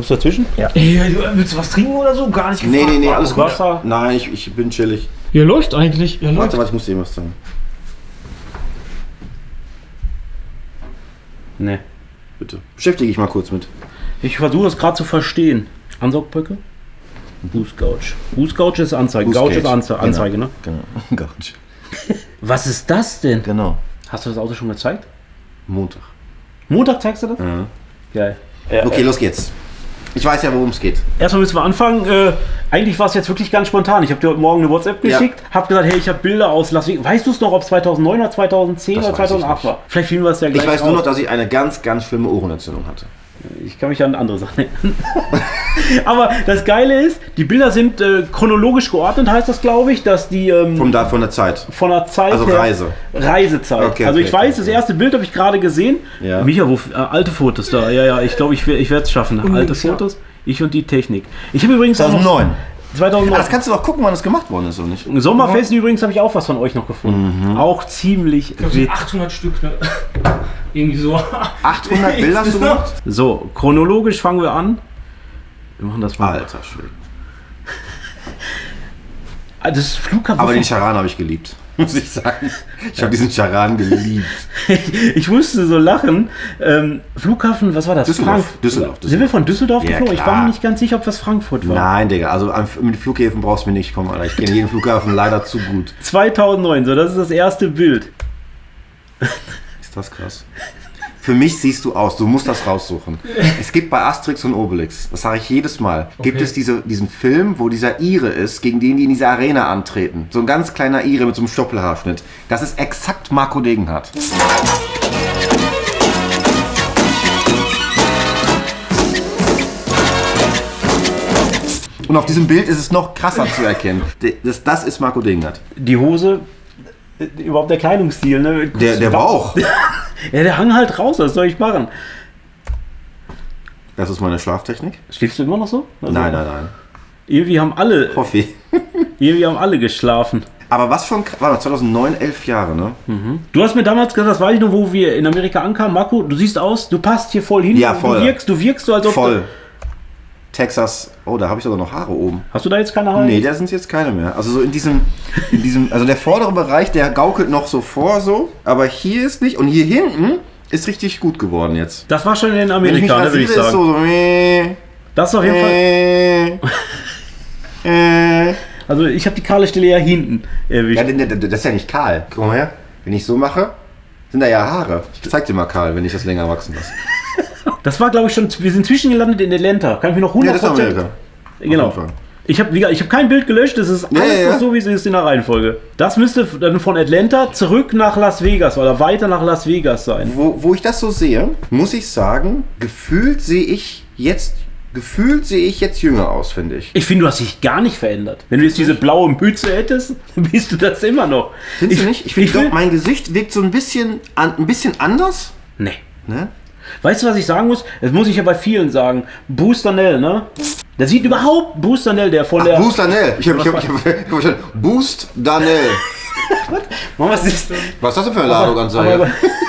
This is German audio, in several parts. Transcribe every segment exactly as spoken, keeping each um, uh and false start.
Kommst du dazwischen? Ja. Ey, willst du was trinken oder so? Gar nicht gefragt. Nee, nee, nee, alles gut. Wasser. Nein, ich, ich bin chillig. Hier läuft eigentlich. Hier Warte, läuft. warte, ich muss dir was sagen. Nee. Bitte. Beschäftige ich mal kurz mit. Ich versuche es gerade zu verstehen. Ansaugbrücke? Bußgouch. Bußgouch ist Anzeige. Gouch ist Anze Anzeige, genau. ne? Genau. Gouch. Was ist das denn? Genau. Hast du das Auto schon gezeigt? Montag. Montag zeigst du das? Ja. Geil. Ja, Okay, äh, los geht's. Ich weiß ja, worum es geht. Erstmal müssen wir anfangen. Äh, eigentlich war es jetzt wirklich ganz spontan. Ich habe dir heute Morgen eine WhatsApp Ja. geschickt, habe gesagt, hey, ich habe Bilder aus Las Vegas. Weißt du es noch, ob es zweitausendneun oder zweitausendzehn Das oder weiß ich zweitausendacht nicht. war? Vielleicht finden wir es ja gleich Ich weiß nur raus. noch, dass ich eine ganz, ganz schlimme Ohrenentzündung hatte. Ich kann mich an andere Sachen erinnern. Aber das Geile ist, die Bilder sind äh, chronologisch geordnet, heißt das, glaube ich, dass die ähm, Vom, da, von der Zeit. von der Zeit Also her, Reise. Reisezeit. Okay, also okay, ich weiß, okay, das erste Bild habe ich gerade gesehen. Ja. Micha, wo, äh, alte Fotos da. Ja, ja, ich glaube, ich, ich werde es schaffen. Alte Fotos. Ich und die Technik. Ich habe übrigens auch noch zweitausendneun. zweitausendneun. Ah, das kannst du doch gucken, wann das gemacht worden ist, oder nicht? Sommerfest übrigens habe ich auch was von euch noch gefunden. Auch ziemlich witzig. achthundert Stück, ne? Irgendwie so. achthundert Bilder hast du gemacht? So, chronologisch fangen wir an. Wir machen das mal. Alter Schwede. Das Flughafen. Aber den Charan habe ich geliebt, muss ich sagen. Ich habe diesen Charan geliebt. Ich musste so lachen. Ähm, Flughafen, was war das? Düsseldorf. Frank- Düsseldorf, Sind wir von Düsseldorf Ja, geflogen? Ich war klar. mir nicht ganz sicher, ob das Frankfurt war. Nein, Digga, also am- mit Flughäfen brauchst du mir nicht kommen, Alter. Ich kenne jeden Flughafen leider zu gut. zweitausendneun, so, das ist das erste Bild. Ist das krass? Für mich siehst du aus, du musst das raussuchen. Es gibt bei Asterix und Obelix, das sage ich jedes Mal, gibt Okay. es diese, diesen Film, wo dieser Ire ist, gegen den die in dieser Arena antreten. So ein ganz kleiner Ire mit so einem Stoppelhaarschnitt. Das ist exakt Marco Degenhardt. Und auf diesem Bild ist es noch krasser zu erkennen. Das, das ist Marco Degenhardt. Die Hose, äh, überhaupt der Kleidungsstil, ne? Der, der war auch. Ja, der hang halt raus, was soll ich machen? Das ist meine Schlaftechnik. Schläfst du immer noch so? Also, Nein, nein, nein. Irgendwie haben alle, Hoffe ich. irgendwie haben alle geschlafen. Aber was schon, kr- warte mal, zweitausendneun, elf Jahre, ne? Du hast mir damals gesagt, das weiß ich noch, wo wir in Amerika ankamen. Marco, du siehst aus, du passt hier voll hin. Ja, voll. Du wirkst, du wirkst so, als ob Voll. Du, Texas, oh, da habe ich sogar noch Haare oben. hast du da jetzt keine Haare? Nee, da sind jetzt keine mehr. Also so in diesem, in diesem, also der vordere Bereich, der gaukelt noch so vor, so. Aber hier ist nicht. Und hier hinten ist richtig gut geworden jetzt. Das war schon in Wenn ich mich Amerika, ne, würde ich rasiere, ist sagen. so, so meh, Das ist auf jeden Fall. äh, äh. Also ich habe die kahle Stelle ja hinten erwischt. Ja, d- d- das ist ja nicht kahl. Guck mal her. Wenn ich so mache, sind da ja Haare. Ich zeig dir mal kahl, wenn ich das länger wachsen lasse. Das war, glaube ich, schon. Wir sind zwischengelandet in Atlanta. Kann ich mir noch Ja, hundert das ist Amerika. Genau. Auf jeden Fall. Ich habe ich hab kein Bild gelöscht. Das ist Ja, alles ja, ja. noch so, wie es ist in der Reihenfolge. Das müsste dann von Atlanta zurück nach Las Vegas oder weiter nach Las Vegas sein. Wo, wo ich das so sehe, muss ich sagen, gefühlt sehe ich jetzt, gefühlt sehe ich jetzt jünger aus, finde ich. Ich finde, du hast dich gar nicht verändert. Wenn du jetzt diese blaue Mütze hättest, dann bist du das immer noch. Findest du nicht? Ich finde, ich will- doch, mein Gesicht wirkt so ein bisschen, an, ein bisschen anders. Nee. Ne? Weißt du, was ich sagen muss? Das muss ich ja bei vielen sagen. Booster Nell, ne? Der sieht überhaupt Booster Nell, der von der. Boost Danell. Ich habe ich hab, ich hab, ich hab verstanden. Boost Danell. Mann, was ist Was ist das denn für eine aber, Ladungsanzeige?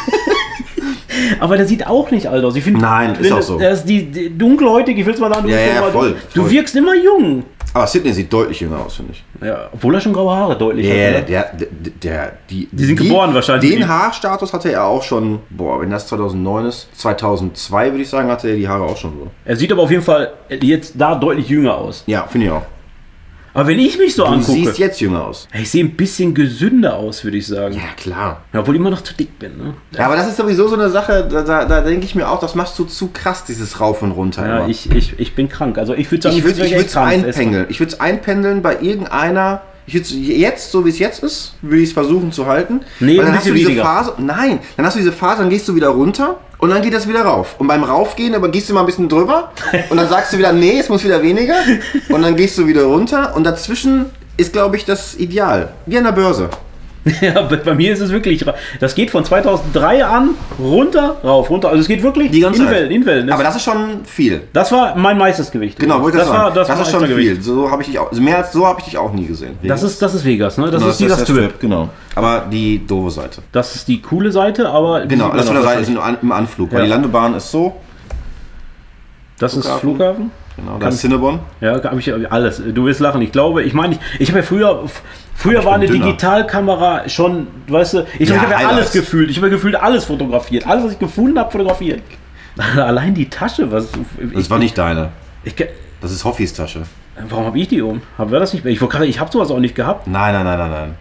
aber der sieht auch nicht alt aus. Ich finde, Nein, ist auch so. Das ist die, die dunkelhäutige, ich will es mal sagen. Ja, ja, dunkelhäutige- voll, Du voll. wirkst immer jung. Aber Sidney sieht deutlich jünger aus, finde ich. Ja, obwohl er schon graue Haare deutlich Ja, hat. der, oder? der, der, der, die, Die sind geboren wahrscheinlich. Den Haarstatus hatte er auch schon, boah, wenn das zweitausendneun ist, zweitausendzwei würde ich sagen, hatte er die Haare auch schon so. Er sieht aber auf jeden Fall jetzt da deutlich jünger aus. Ja, finde ich auch. Aber wenn ich mich so Du angucke, siehst jetzt jünger aus. ich sehe ein bisschen gesünder aus, würde ich sagen. Ja, klar. Ja, obwohl ich immer noch zu dick bin. Ne? Ja, aber das ist sowieso so eine Sache, da, da, da denke ich mir auch, das machst du zu krass, dieses Rauf und Runter. Ja, immer. ich, ich, ich bin krank. Also ich würde sagen, Ich würde würd ich würd's krank essen. einpendeln. Ich würde es einpendeln bei irgendeiner. Ich würde jetzt, so wie es jetzt ist, würde ich es versuchen zu halten. Nee, Weil dann ein hast du bisschen diese weniger. Phase. Nein, dann hast du diese Phase, dann gehst du wieder runter und dann geht das wieder rauf. Und beim Raufgehen, aber gehst du mal ein bisschen drüber und dann sagst du wieder, nee, es muss wieder weniger. Und dann gehst du wieder runter und dazwischen ist, glaube ich, das Ideal. Wie an der Börse. Ja, bei, bei mir ist es wirklich, ra- das geht von zweitausenddrei an, runter, rauf, runter. Also es geht wirklich Die ganze in Zeit. Wellen, in Wellen. Das, Aber das ist schon viel. das war mein meistes Gewicht. Genau, wollte ich das das sagen. war, das, Das, war ist schon extra viel. Gewicht. So habe ich dich auch, also mehr als so habe ich dich auch nie gesehen. Das ist, das ist Vegas, ne? Das Genau, ist dieser der Strip. genau. Aber die doofe Seite. Das ist die coole Seite, aber... die Genau, sieht das man von der auch Seite ist nur an, im Anflug, weil Ja. die Landebahn ist so. Das ist Flughafen? Genau, da ist Cinnabon. Ja, habe ich alles. Du wirst lachen. Ich glaube, ich meine, ich, ich habe ja früher, früher ich war eine dünner. Digitalkamera schon, weißt du, ich, Ja, ich habe ja Highlights. alles gefühlt. Ich habe ja gefühlt alles fotografiert. Alles, was ich gefunden habe, fotografiert. Allein die Tasche, was. Das Ich, war nicht deine. ich, Das ist Hoffis Tasche. warum habe ich die um? Haben wir das nicht? Ich, wollte gerade- ich habe sowas auch nicht gehabt. Nein, nein, nein, nein, nein.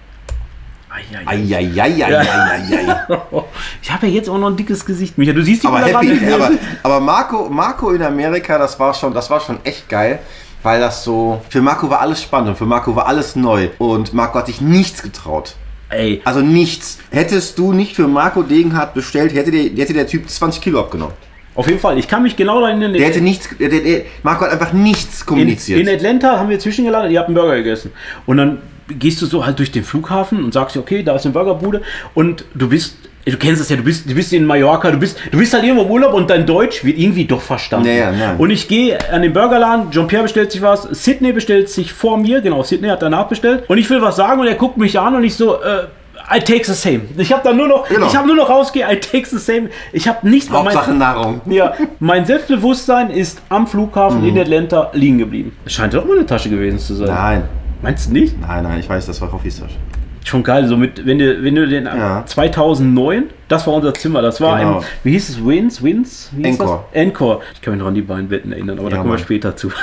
Eieiei. Eieieiei. Ich habe ja jetzt auch noch ein dickes Gesicht, Micha. Du siehst die Aber Bilder happy, gerade aber, nicht. aber Marco, Marco in Amerika, das war schon, das war schon echt geil, weil das so, für Marco war alles spannend und für Marco war alles neu und Marco hat sich nichts getraut. Ey, Also nichts. Hättest du nicht für Marco Degenhardt bestellt, hätte der, hätte der Typ zwanzig Kilo abgenommen. auf jeden Fall. Ich kann mich genau daran erinnern. Der hätte nichts, der, der, Marco hat einfach nichts kommuniziert. In, in Atlanta haben wir zwischengelandet, ihr habt einen Burger gegessen. Und dann gehst du so halt durch den Flughafen und sagst, okay, da ist eine Burgerbude. Und du bist, du kennst es ja, du bist, du bist in Mallorca, du bist, du bist halt irgendwo im Urlaub und dein Deutsch wird irgendwie doch verstanden. Ja, ja, ja. Und ich gehe an den Burgerladen, Jean-Pierre bestellt sich was, Sydney bestellt sich vor mir, genau, Sydney hat danach bestellt. Und ich will was sagen und er guckt mich an und ich so, äh, I take the same. Ich habe dann nur noch, Genau. ich habe nur noch rausgehe, I take the same. Ich habe nichts mehr. Hauptsache Nahrung. Ja, mein Selbstbewusstsein ist am Flughafen in Atlanta liegen geblieben. Das scheint doch mal eine Tasche gewesen zu sein. Nein, Meinst du nicht? nein, nein, ich weiß, das war Hoffis Tasche. Schon geil, so mit, wenn du, wenn du den Ja. zweitausendneun, das war unser Zimmer, das war Genau. im, wie hieß es, Wins, Wins? Wie hieß Encore. Das? Encore. Ich kann mich noch an die beiden Betten erinnern, aber da Ja, kommen wir Mann. später zu.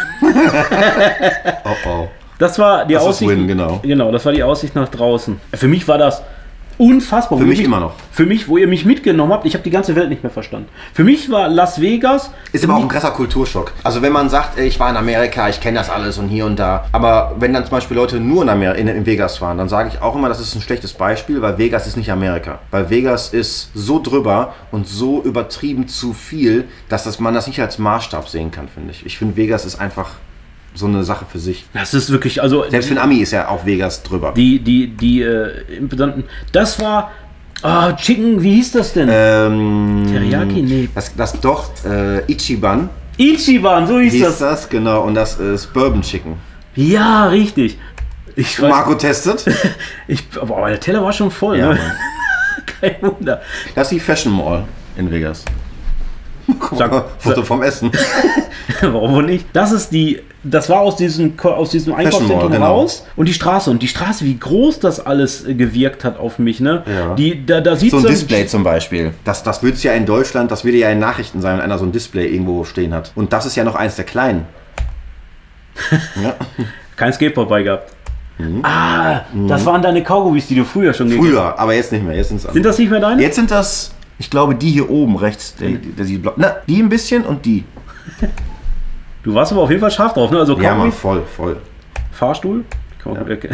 Oh oh. Das war die Das ist Aussicht. Win, genau. Genau, das war die Aussicht nach draußen. Für mich war das unfassbar. Für Wo mich ihr immer noch. Für mich, wo ihr mich mitgenommen habt, ich habe die ganze Welt nicht mehr verstanden. Für mich war Las Vegas. Ist aber auch ein krasser Kulturschock. Also wenn man sagt, ey, ich war in Amerika, ich kenne das alles und hier und da. Aber wenn dann zum Beispiel Leute nur in, Amer in, in Vegas waren, dann sage ich auch immer, das ist ein schlechtes Beispiel, weil Vegas ist nicht Amerika. Weil Vegas ist so drüber und so übertrieben zu viel, dass das, man das nicht als Maßstab sehen kann, finde ich. Ich finde, Vegas ist einfach so eine Sache für sich. Das ist wirklich, also Selbst für einen Ami ist ja auch Vegas drüber. die, die, die äh, imposanten. Das war. Ah, Chicken, wie hieß das denn? Ähm, Teriyaki? Nee. Das, das doch, äh, Ichiban Ichiban, so hieß hieß das. das, genau. Und das ist Bourbon Chicken. Ja, richtig. Ich weiß, Marco testet. ich, aber der Teller war schon voll, Ja, ne? Mann. Kein Wunder. Das ist die Fashion Mall in Vegas. Guck Sag- mal, Foto vom Essen. Warum wohl nicht? Das ist die, das war aus diesem, Ko- aus diesem Einkaufszentrum Mall, genau. raus und die Straße und die Straße, wie groß das alles äh, gewirkt hat auf mich, ne? Ja. Die, da, da sieht So ein Display zum Beispiel. Das, das würde es ja in Deutschland, das würde ja in Nachrichten sein, wenn einer so ein Display irgendwo stehen hat. Und das ist ja noch eins der kleinen. Ja. Kein Skateboard bei gehabt. Ah, das waren deine Kaugummis, die du früher schon gegessen hast. Früher, aber jetzt nicht mehr. Jetzt sind's Sind andere. das nicht mehr deine? Jetzt sind das, ich glaube, die hier oben rechts. Der, der, die, blau- na, die ein bisschen und die. Du warst aber auf jeden Fall scharf drauf, ne? Also Ja, Mann, Kaugummis, voll, voll. Fahrstuhl. Kann man gut erkennen.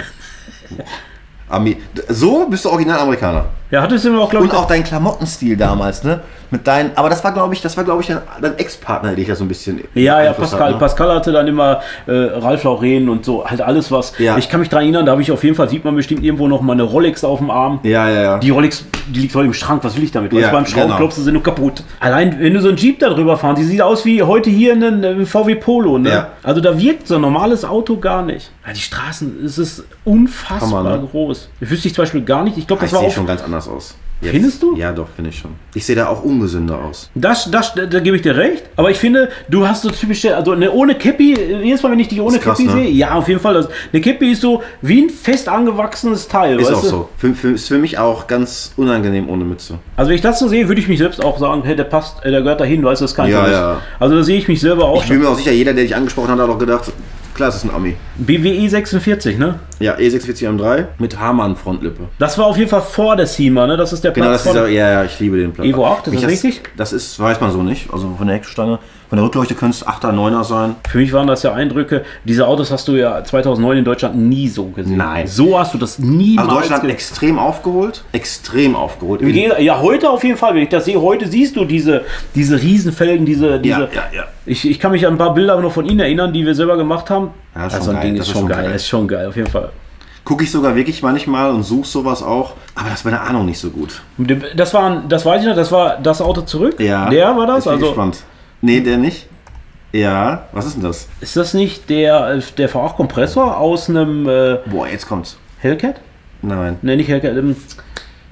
Ami so bist du original Amerikaner. Ja, hattest du immer auch, glaube ich. Und auch dein Klamottenstil damals, ne? Mit deinen, aber das war, glaube ich, das war, glaube ich, dein, dein Ex-Partner, der dich ja so ein bisschen. Ja, ja, Einfluss Pascal. hat, ne? Pascal hatte dann immer äh, Ralph Lauren und so, halt alles was. Ja. Ich kann mich daran erinnern, da habe ich auf jeden Fall, sieht man bestimmt irgendwo noch mal eine Rolex auf dem Arm. Ja, ja, ja. Die Rolex, die liegt heute im Schrank, was will ich damit? Weißt Ja, du, beim Schrauben genau. klopfst du sie nur kaputt. Allein, wenn du so einen Jeep da drüber fahren, die sieht aus wie heute hier ein äh, V W Polo, ne? Ja. Also da wirkt so ein normales Auto gar nicht. Ja, die Straßen, es ist unfassbar Hammer, ne? groß. Ich wüsste ich zum Beispiel gar nicht, ich glaube, Ich das war sehe auch... schon ganz anders aus. Jetzt. Findest du? Ja, doch, finde ich schon. Ich sehe da auch ungesünder aus. Das, das, da, da gebe ich dir recht. Aber ich finde, du hast so typische, also eine ohne Käppi, äh, jedes Mal, wenn ich dich ohne Ist krass, Käppi ne? sehe, ja, auf jeden Fall. Das, eine Käppi ist so wie ein fest angewachsenes Teil. Ist weißt auch du? so. Für, für, ist für mich auch ganz unangenehm ohne Mütze. Also wenn ich das so sehe, würde ich mich selbst auch sagen, hey, der passt, äh, der gehört dahin, weißt du, das ist kein Ja, Verlust. ja. Also da sehe ich mich selber auch Ich bin schon. mir auch sicher, jeder, der dich angesprochen hat, hat auch gedacht, klar, das ist ein Ami. B W I sechsundvierzig, ne? Ja, E sechsundvierzig M drei mit Hamann-Frontlippe. Das war auf jeden Fall vor der SEMA, ne? Das ist der Genau, Platz das ist von... ja, ja, ich liebe den Platz. Evo acht, ist Mich das hat's- richtig? Das ist, weiß man so nicht. Also von der Heckstange. Von der Rückleuchte könnte es achter, neuner sein. Für mich waren das ja Eindrücke. Diese Autos hast du ja zweitausendneun in Deutschland nie so gesehen. Nein. So hast du das niemals Also Deutschland gesehen. extrem aufgeholt. Extrem aufgeholt. Im Gegensatz- Ja, heute auf jeden Fall. Wenn ich das sehe, heute siehst du diese, diese Riesenfelgen, diese, diese. ja, ja, ja. Ich, ich kann mich an ein paar Bilder noch von Ihnen erinnern, die wir selber gemacht haben. Ja, ist also schon ein geil. Ding Das ist schon geil. Das ist schon geil, auf jeden Fall. Gucke ich sogar wirklich manchmal und suche sowas auch. Aber das ist meine Ahnung nicht so gut. Das war, ein- das weiß ich noch, das war das Auto zurück. Ja. Der war das? Ich bin Also gespannt. Nee, der nicht. Ja, was ist denn das? ist das nicht der, der V acht Kompressor aus einem äh, Boah, jetzt kommt's. Hellcat? Nein. Ne, nicht Hellcat. Ähm,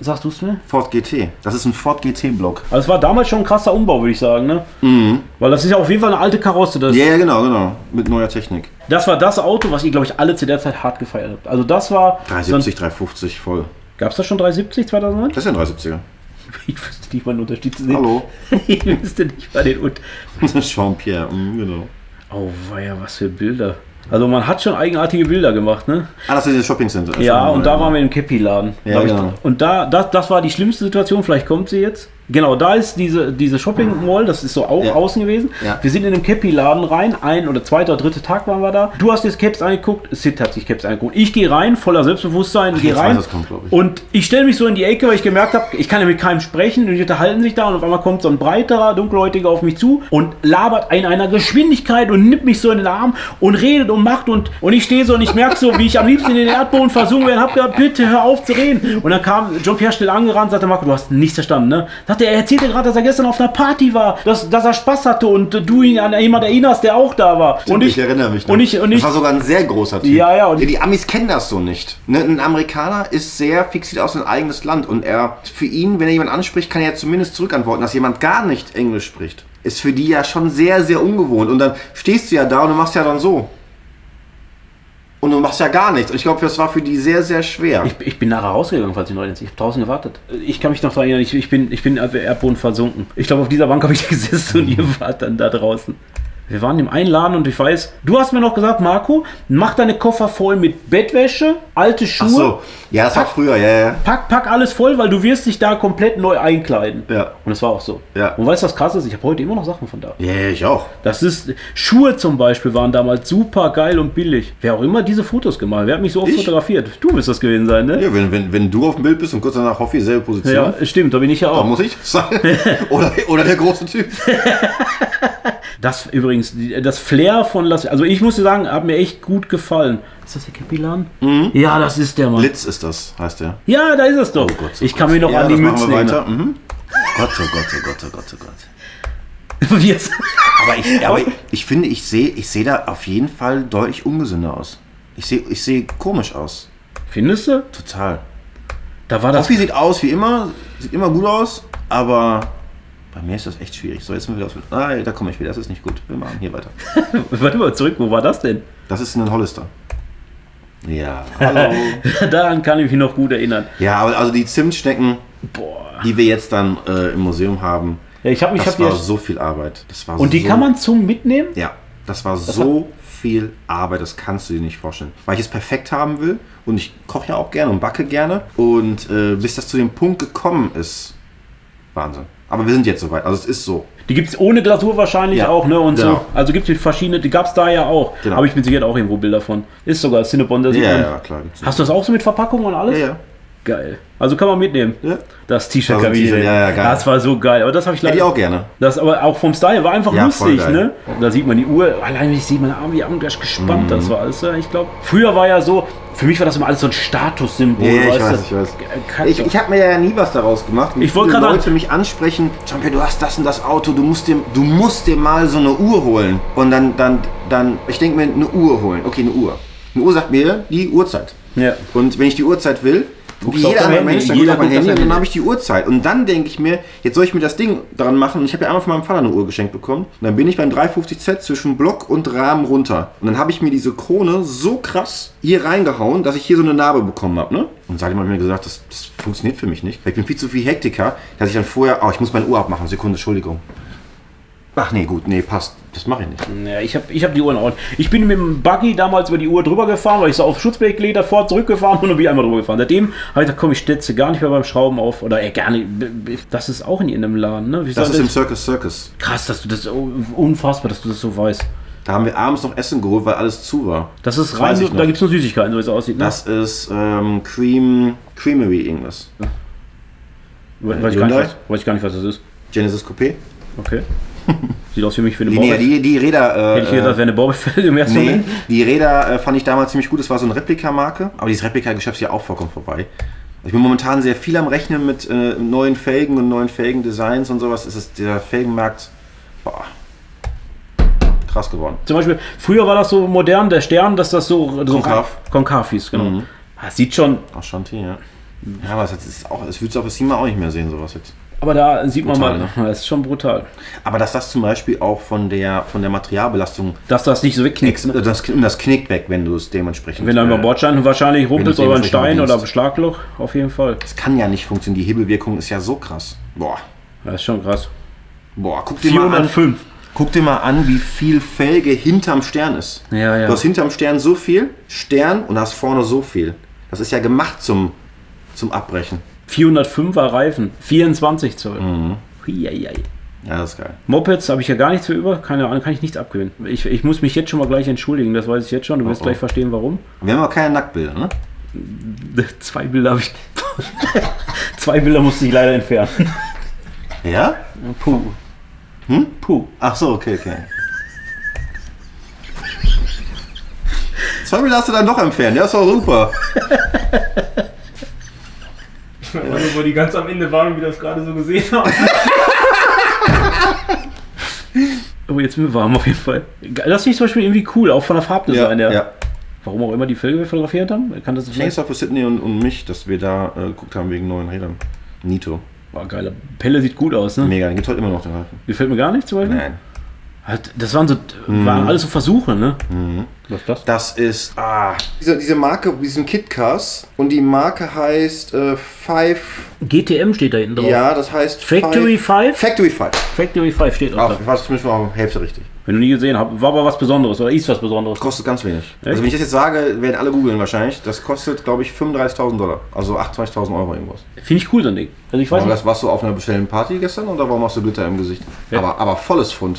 Sagst du es mir? Ford G T. Das ist ein Ford G T-Block. Also es war damals schon ein krasser Umbau, würde ich sagen, ne? Mhm. Weil das ist ja auf jeden Fall eine alte Karosse. Das, Ja, ja, genau, genau. Mit neuer Technik. das war das Auto, was ihr, glaube ich, alle zu der Zeit hart gefeiert habt. Also das war... dreihundertsiebzig, dreihundertfünfzig voll. Gab es das schon dreihundertsiebzig zweitausendneun? Das ist ja ein dreihundertsiebziger. Ich wüsste nicht mal den Unterschied zu sehen. Hallo. Ich wüsste nicht mal den Unterschied. Jean-Pierre, mhm, genau. Oh weia, was für Bilder. Also man hat schon eigenartige Bilder gemacht, ne? Ah, das ist das Shopping Center. Ja, und da waren wir im Käppi-Laden. Ja, Da genau. ich, und da, das, das war die schlimmste Situation, vielleicht kommt sie jetzt. Genau, da ist diese, diese Shopping Mall, das ist so auch Ja. außen gewesen. Ja. Wir sind in den Käppi-Laden rein, ein oder zweiter oder dritter Tag waren wir da. Du hast dir das Caps angeguckt, Sid hat sich Caps angeguckt. Ich gehe rein, voller Selbstbewusstsein, gehe jetzt rein. weiß, was kommt, glaub ich. Und ich stelle mich so in die Ecke, weil ich gemerkt habe, ich kann ja mit keinem sprechen und die unterhalten sich da und auf einmal kommt so ein breiterer, dunkelhäutiger auf mich zu und labert in einer Geschwindigkeit und nimmt mich so in den Arm und redet und macht und, und ich stehe so und ich merke so, wie ich am liebsten in den Erdboden versunken werde und hab gesagt, bitte hör auf zu reden. Und dann kam Jean-Pierre schnell angerannt, sagte, Marco, du hast nichts verstanden, ne? Sagte, er erzählte gerade, dass er gestern auf einer Party war, dass, dass er Spaß hatte und du ihn an jemanden erinnerst, der auch da war. Stimmt, und ich, ich erinnere mich noch. Und ich, und ich, das war sogar ein sehr großer Typ. Ja, ja, und- die, die Amis kennen das so nicht. Ne? Ein Amerikaner ist sehr fixiert auf sein eigenes Land und er, für ihn, wenn er jemanden anspricht, kann er zumindest zurückantworten, dass jemand gar nicht Englisch spricht. Ist für die ja schon sehr, sehr ungewohnt. Und dann stehst du ja da und du machst ja dann so. Und du machst ja gar nichts. Und ich glaube, das war für die sehr, sehr schwer. Ich, ich bin nachher rausgegangen, falls ich noch nicht. Ich habe draußen gewartet. Ich kann mich noch daran erinnern, ich, ich bin, ich bin im Erdboden versunken. Ich glaube, auf dieser Bank habe ich gesessen und ihr wart dann da draußen. Wir waren im Einladen und ich weiß, du hast mir noch gesagt, Marco, mach deine Koffer voll mit Bettwäsche, alte Schuhe. Ach so. Ja, das war früher, ja, ja. Pack, pack alles voll, weil du wirst dich da komplett neu einkleiden. Ja. Und das war auch so. Ja. Und weißt du, was krass ist? Ich habe heute immer noch Sachen von da. Ja, ja, ich auch. Das ist, Schuhe zum Beispiel waren damals super geil und billig. Wer auch immer diese Fotos gemalt, wer hat mich so oft Ich? fotografiert? Du wirst das gewesen sein, ne? Ja, wenn, wenn, wenn du auf dem Bild bist und kurz danach Hoffi, selbe Position, Ja, stimmt, da bin ich ja dann auch. muss ich das sein. oder, oder der große Typ. Das übrigens, die- das Flair von Las also ich muss dir sagen, hat mir echt gut gefallen. Ist das der Käppi-Laden? Mhm. Ja, das ist der Mann. Litz ist das, heißt der. Ja, da ist es doch. Oh Gott, oh ich kann Gott. mich noch Ja, an die das machen Mützen wir erinnern. weiter. Mhm. Gott, oh Gott, oh Gott, oh Gott, oh Gott. Wie jetzt? Aber ich, aber ich, ich finde, ich sehe ich sehe da auf jeden Fall deutlich ungesünder aus. Ich sehe ich sehe komisch aus. Findest du? Total. Da war das. Hoffi sieht aus wie immer, sieht immer gut aus, aber bei mir ist das echt schwierig. So, jetzt sind wir wieder aus. Ah, da komme ich wieder, das ist nicht gut. Wir machen hier weiter. Warte mal zurück, wo war das denn? Das ist ein Hollister. Ja, hallo. Daran kann ich mich noch gut erinnern. Ja, aber also die Zimtschnecken, Boah. die wir jetzt dann äh, im Museum haben, Ja, ich habe ich das hab die. war so viel Arbeit. Das war Und die so, kann man zum Mitnehmen? Ja, das war so viel Arbeit, das kannst du dir nicht vorstellen. Weil ich es perfekt haben will und ich koche ja auch gerne und backe gerne. Und äh, bis das zu dem Punkt gekommen ist, Wahnsinn. Aber wir sind jetzt soweit, also es ist so. Die gibt es ohne Glasur wahrscheinlich Ja, auch, ne? Und genau. so. Also gibt es verschiedene, die gab es da ja auch. Genau. Habe ich mit Sicherheit auch irgendwo Bilder von. Ist sogar Cinnabon, da sieht Ja, man. ja, klar. Gibt's Hast du das auch so mit Verpackung und alles? ja, ja. Geil. Also kann man mitnehmen. Ja. Das T-Shirt Also kann ich T-Shirt, sehen. ja, ja, geil. Das war so geil. Aber das habe ich Hätte leider. ich auch gerne. Das aber auch vom Style war einfach Ja, voll lustig, geil. ne? Da sieht man die Uhr, allein wenn ich sehe, meine Arme, wie Armgleich gespannt Mhm. das war alles. Ja, ich glaube, früher war ja so, für mich war das immer alles so ein Statussymbol. Ja, ich weißt weiß, du? ich weiß. Kacke. Ich, ich habe mir ja nie was daraus gemacht. Wie Ich wollte viele gerade Leute mich ansprechen, Jean-Pierre, du hast das und das Auto, du musst dir, du musst dir mal so eine Uhr holen. Und dann, dann, dann, ich denke mir, eine Uhr holen. Okay, eine Uhr. Eine Uhr sagt mir die Uhrzeit. Ja. Und wenn ich die Uhrzeit will, Guckst wie du auf jeder dein andere Handy, Mensch, dann jeder guckt auf mein guckt auf Handy und sein dann Handy. habe ich die Uhrzeit. Und dann denke ich mir, jetzt soll ich mir das Ding dran machen. Und ich habe ja einmal von meinem Vater eine Uhr geschenkt bekommen. Und dann bin ich beim dreihundertfünfzig Z zwischen Block und Rahmen runter. Und dann habe ich mir diese Krone so krass hier reingehauen, dass ich hier so eine Narbe bekommen habe. Ne? Und seitdem hat mir gesagt, das, das funktioniert für mich nicht. Weil ich bin viel zu viel Hektiker, dass ich dann vorher, oh, ich muss meine Uhr abmachen. Sekunde, Entschuldigung. Ach nee, gut, nee, passt. Das mache ich nicht. Ja, ich habe ich hab die Uhren auch. Ich bin mit dem Buggy damals über die Uhr drüber gefahren, weil ich so auf Schutzblech gelegt habe, vor zurückgefahren und dann bin ich einmal drüber gefahren. Seitdem habe ich gesagt, komm, ich stütze gar nicht mehr beim Schrauben auf. Oder äh, gar nicht. Das ist auch in einem Laden, ne? Wie Das soll ist im Circus Circus. krass, dass du das, oh, unfassbar, dass du das so weißt. Da haben wir abends noch Essen geholt, weil alles zu war. Das ist Das rein, weiß ich so, noch. da gibt es nur Süßigkeiten, so wie es aussieht, ne? Das ist ähm, Cream, Creamery irgendwas. We- weiß, ich gar nicht, Hyundai? was, weiß ich gar nicht, was das ist. Genesis Coupé. Okay. Sieht aus für mich wie eine Die, nee, Bauwelt. die, die Räder. Äh, Hätte ich gedacht, das wäre eine Bauwelt im ersten nee, Moment. die Räder äh, fand ich damals ziemlich gut. Das war so eine Replikamarke. Aber dieses Replika-Geschäft ist ja auch vollkommen vorbei. Ich bin momentan sehr viel am Rechnen mit äh, neuen Felgen und neuen Felgendesigns und sowas. Es ist der Felgenmarkt boah, krass geworden. Zum Beispiel, früher war das so modern, der Stern, dass das so, so Konkav. konkav hieß, genau. Mhm. Das sieht schon, Ashanti, ja. Ja, aber das ist auch, das würdest du auf der SEMA auch nicht mehr sehen, sowas jetzt. Aber da sieht Brutal, man mal, das ist schon brutal. Aber dass das zum Beispiel auch von der, von der Materialbelastung, Dass das nicht so wegknickt. Ne? das, das knickt weg, wenn du es dementsprechend... Wenn du über äh, Bordstein wahrscheinlich rumpelst du oder ein dementsprechend Stein oder ein bedienst. Schlagloch, auf jeden Fall. Das kann ja nicht funktionieren, die Hebelwirkung ist ja so krass. Boah, Das ist schon krass. boah, guck dir mal an, vierhundertfünf. guck dir mal an, wie viel Felge hinterm Stern ist. Ja, ja. Du hast hinterm Stern so viel, Stern und hast vorne so viel. Das ist ja gemacht zum, zum Abbrechen. vierhundertfünfer Reifen, vierundzwanzig Zoll. Mhm. Huieiei. Ja, das ist geil. Mopeds habe ich ja gar nichts für über, keine Ahnung, kann ich nichts abgewinnen. Ich, ich muss mich jetzt schon mal gleich entschuldigen, das weiß ich jetzt schon, du wirst Oh, oh. gleich verstehen, warum. Wir haben aber keine Nacktbilder, ne? Zwei Bilder habe ich. Zwei Bilder musste ich leider entfernen. Ja? Puh. Hm? Puh. Ach so, okay, okay. Zwei Bilder hast du dann doch entfernt, ja, ist doch super. Also, wo die ganz am Ende waren und wir das gerade so gesehen haben. Oh, jetzt sind wir warm auf jeden Fall. Das finde ich zum Beispiel irgendwie cool, auch von der Farbdesign her. ja. Warum auch immer die Felge fotografiert haben. Kann das Ich denke, es war für Sydney und, und mich, dass wir da äh, geguckt haben wegen neuen Rädern. Nitro. War geiler. Pelle sieht gut aus, ne? Mega, den gibt heute immer noch den Reifen. Gefällt mir gar nicht zum Beispiel. Nein. Halt, das waren so, waren alles so Versuche, ne? Mhm. Was ist das? Das ist, ah, diese, diese Marke, diesen Kitcars und die Marke heißt äh, Five, G T M steht da hinten drauf. ja, das heißt Factory Five? Factory Five. Factory Five steht auch Ah, da. war zumindest mal auf Hälfte richtig. Wenn du nie gesehen hast, war aber was Besonderes oder ist was Besonderes. Kostet ganz wenig. Also wenn ich das jetzt sage, werden alle googeln wahrscheinlich. Das kostet, glaube ich, fünfunddreißigtausend Dollar. Also achtundzwanzigtausend Euro irgendwas. Finde ich cool, so ein Ding. Also ich weiß Warum nicht. das, warst du auf einer bestellten Party gestern oder warum hast du Glitter im Gesicht? Ja. Aber, aber volles Pfund.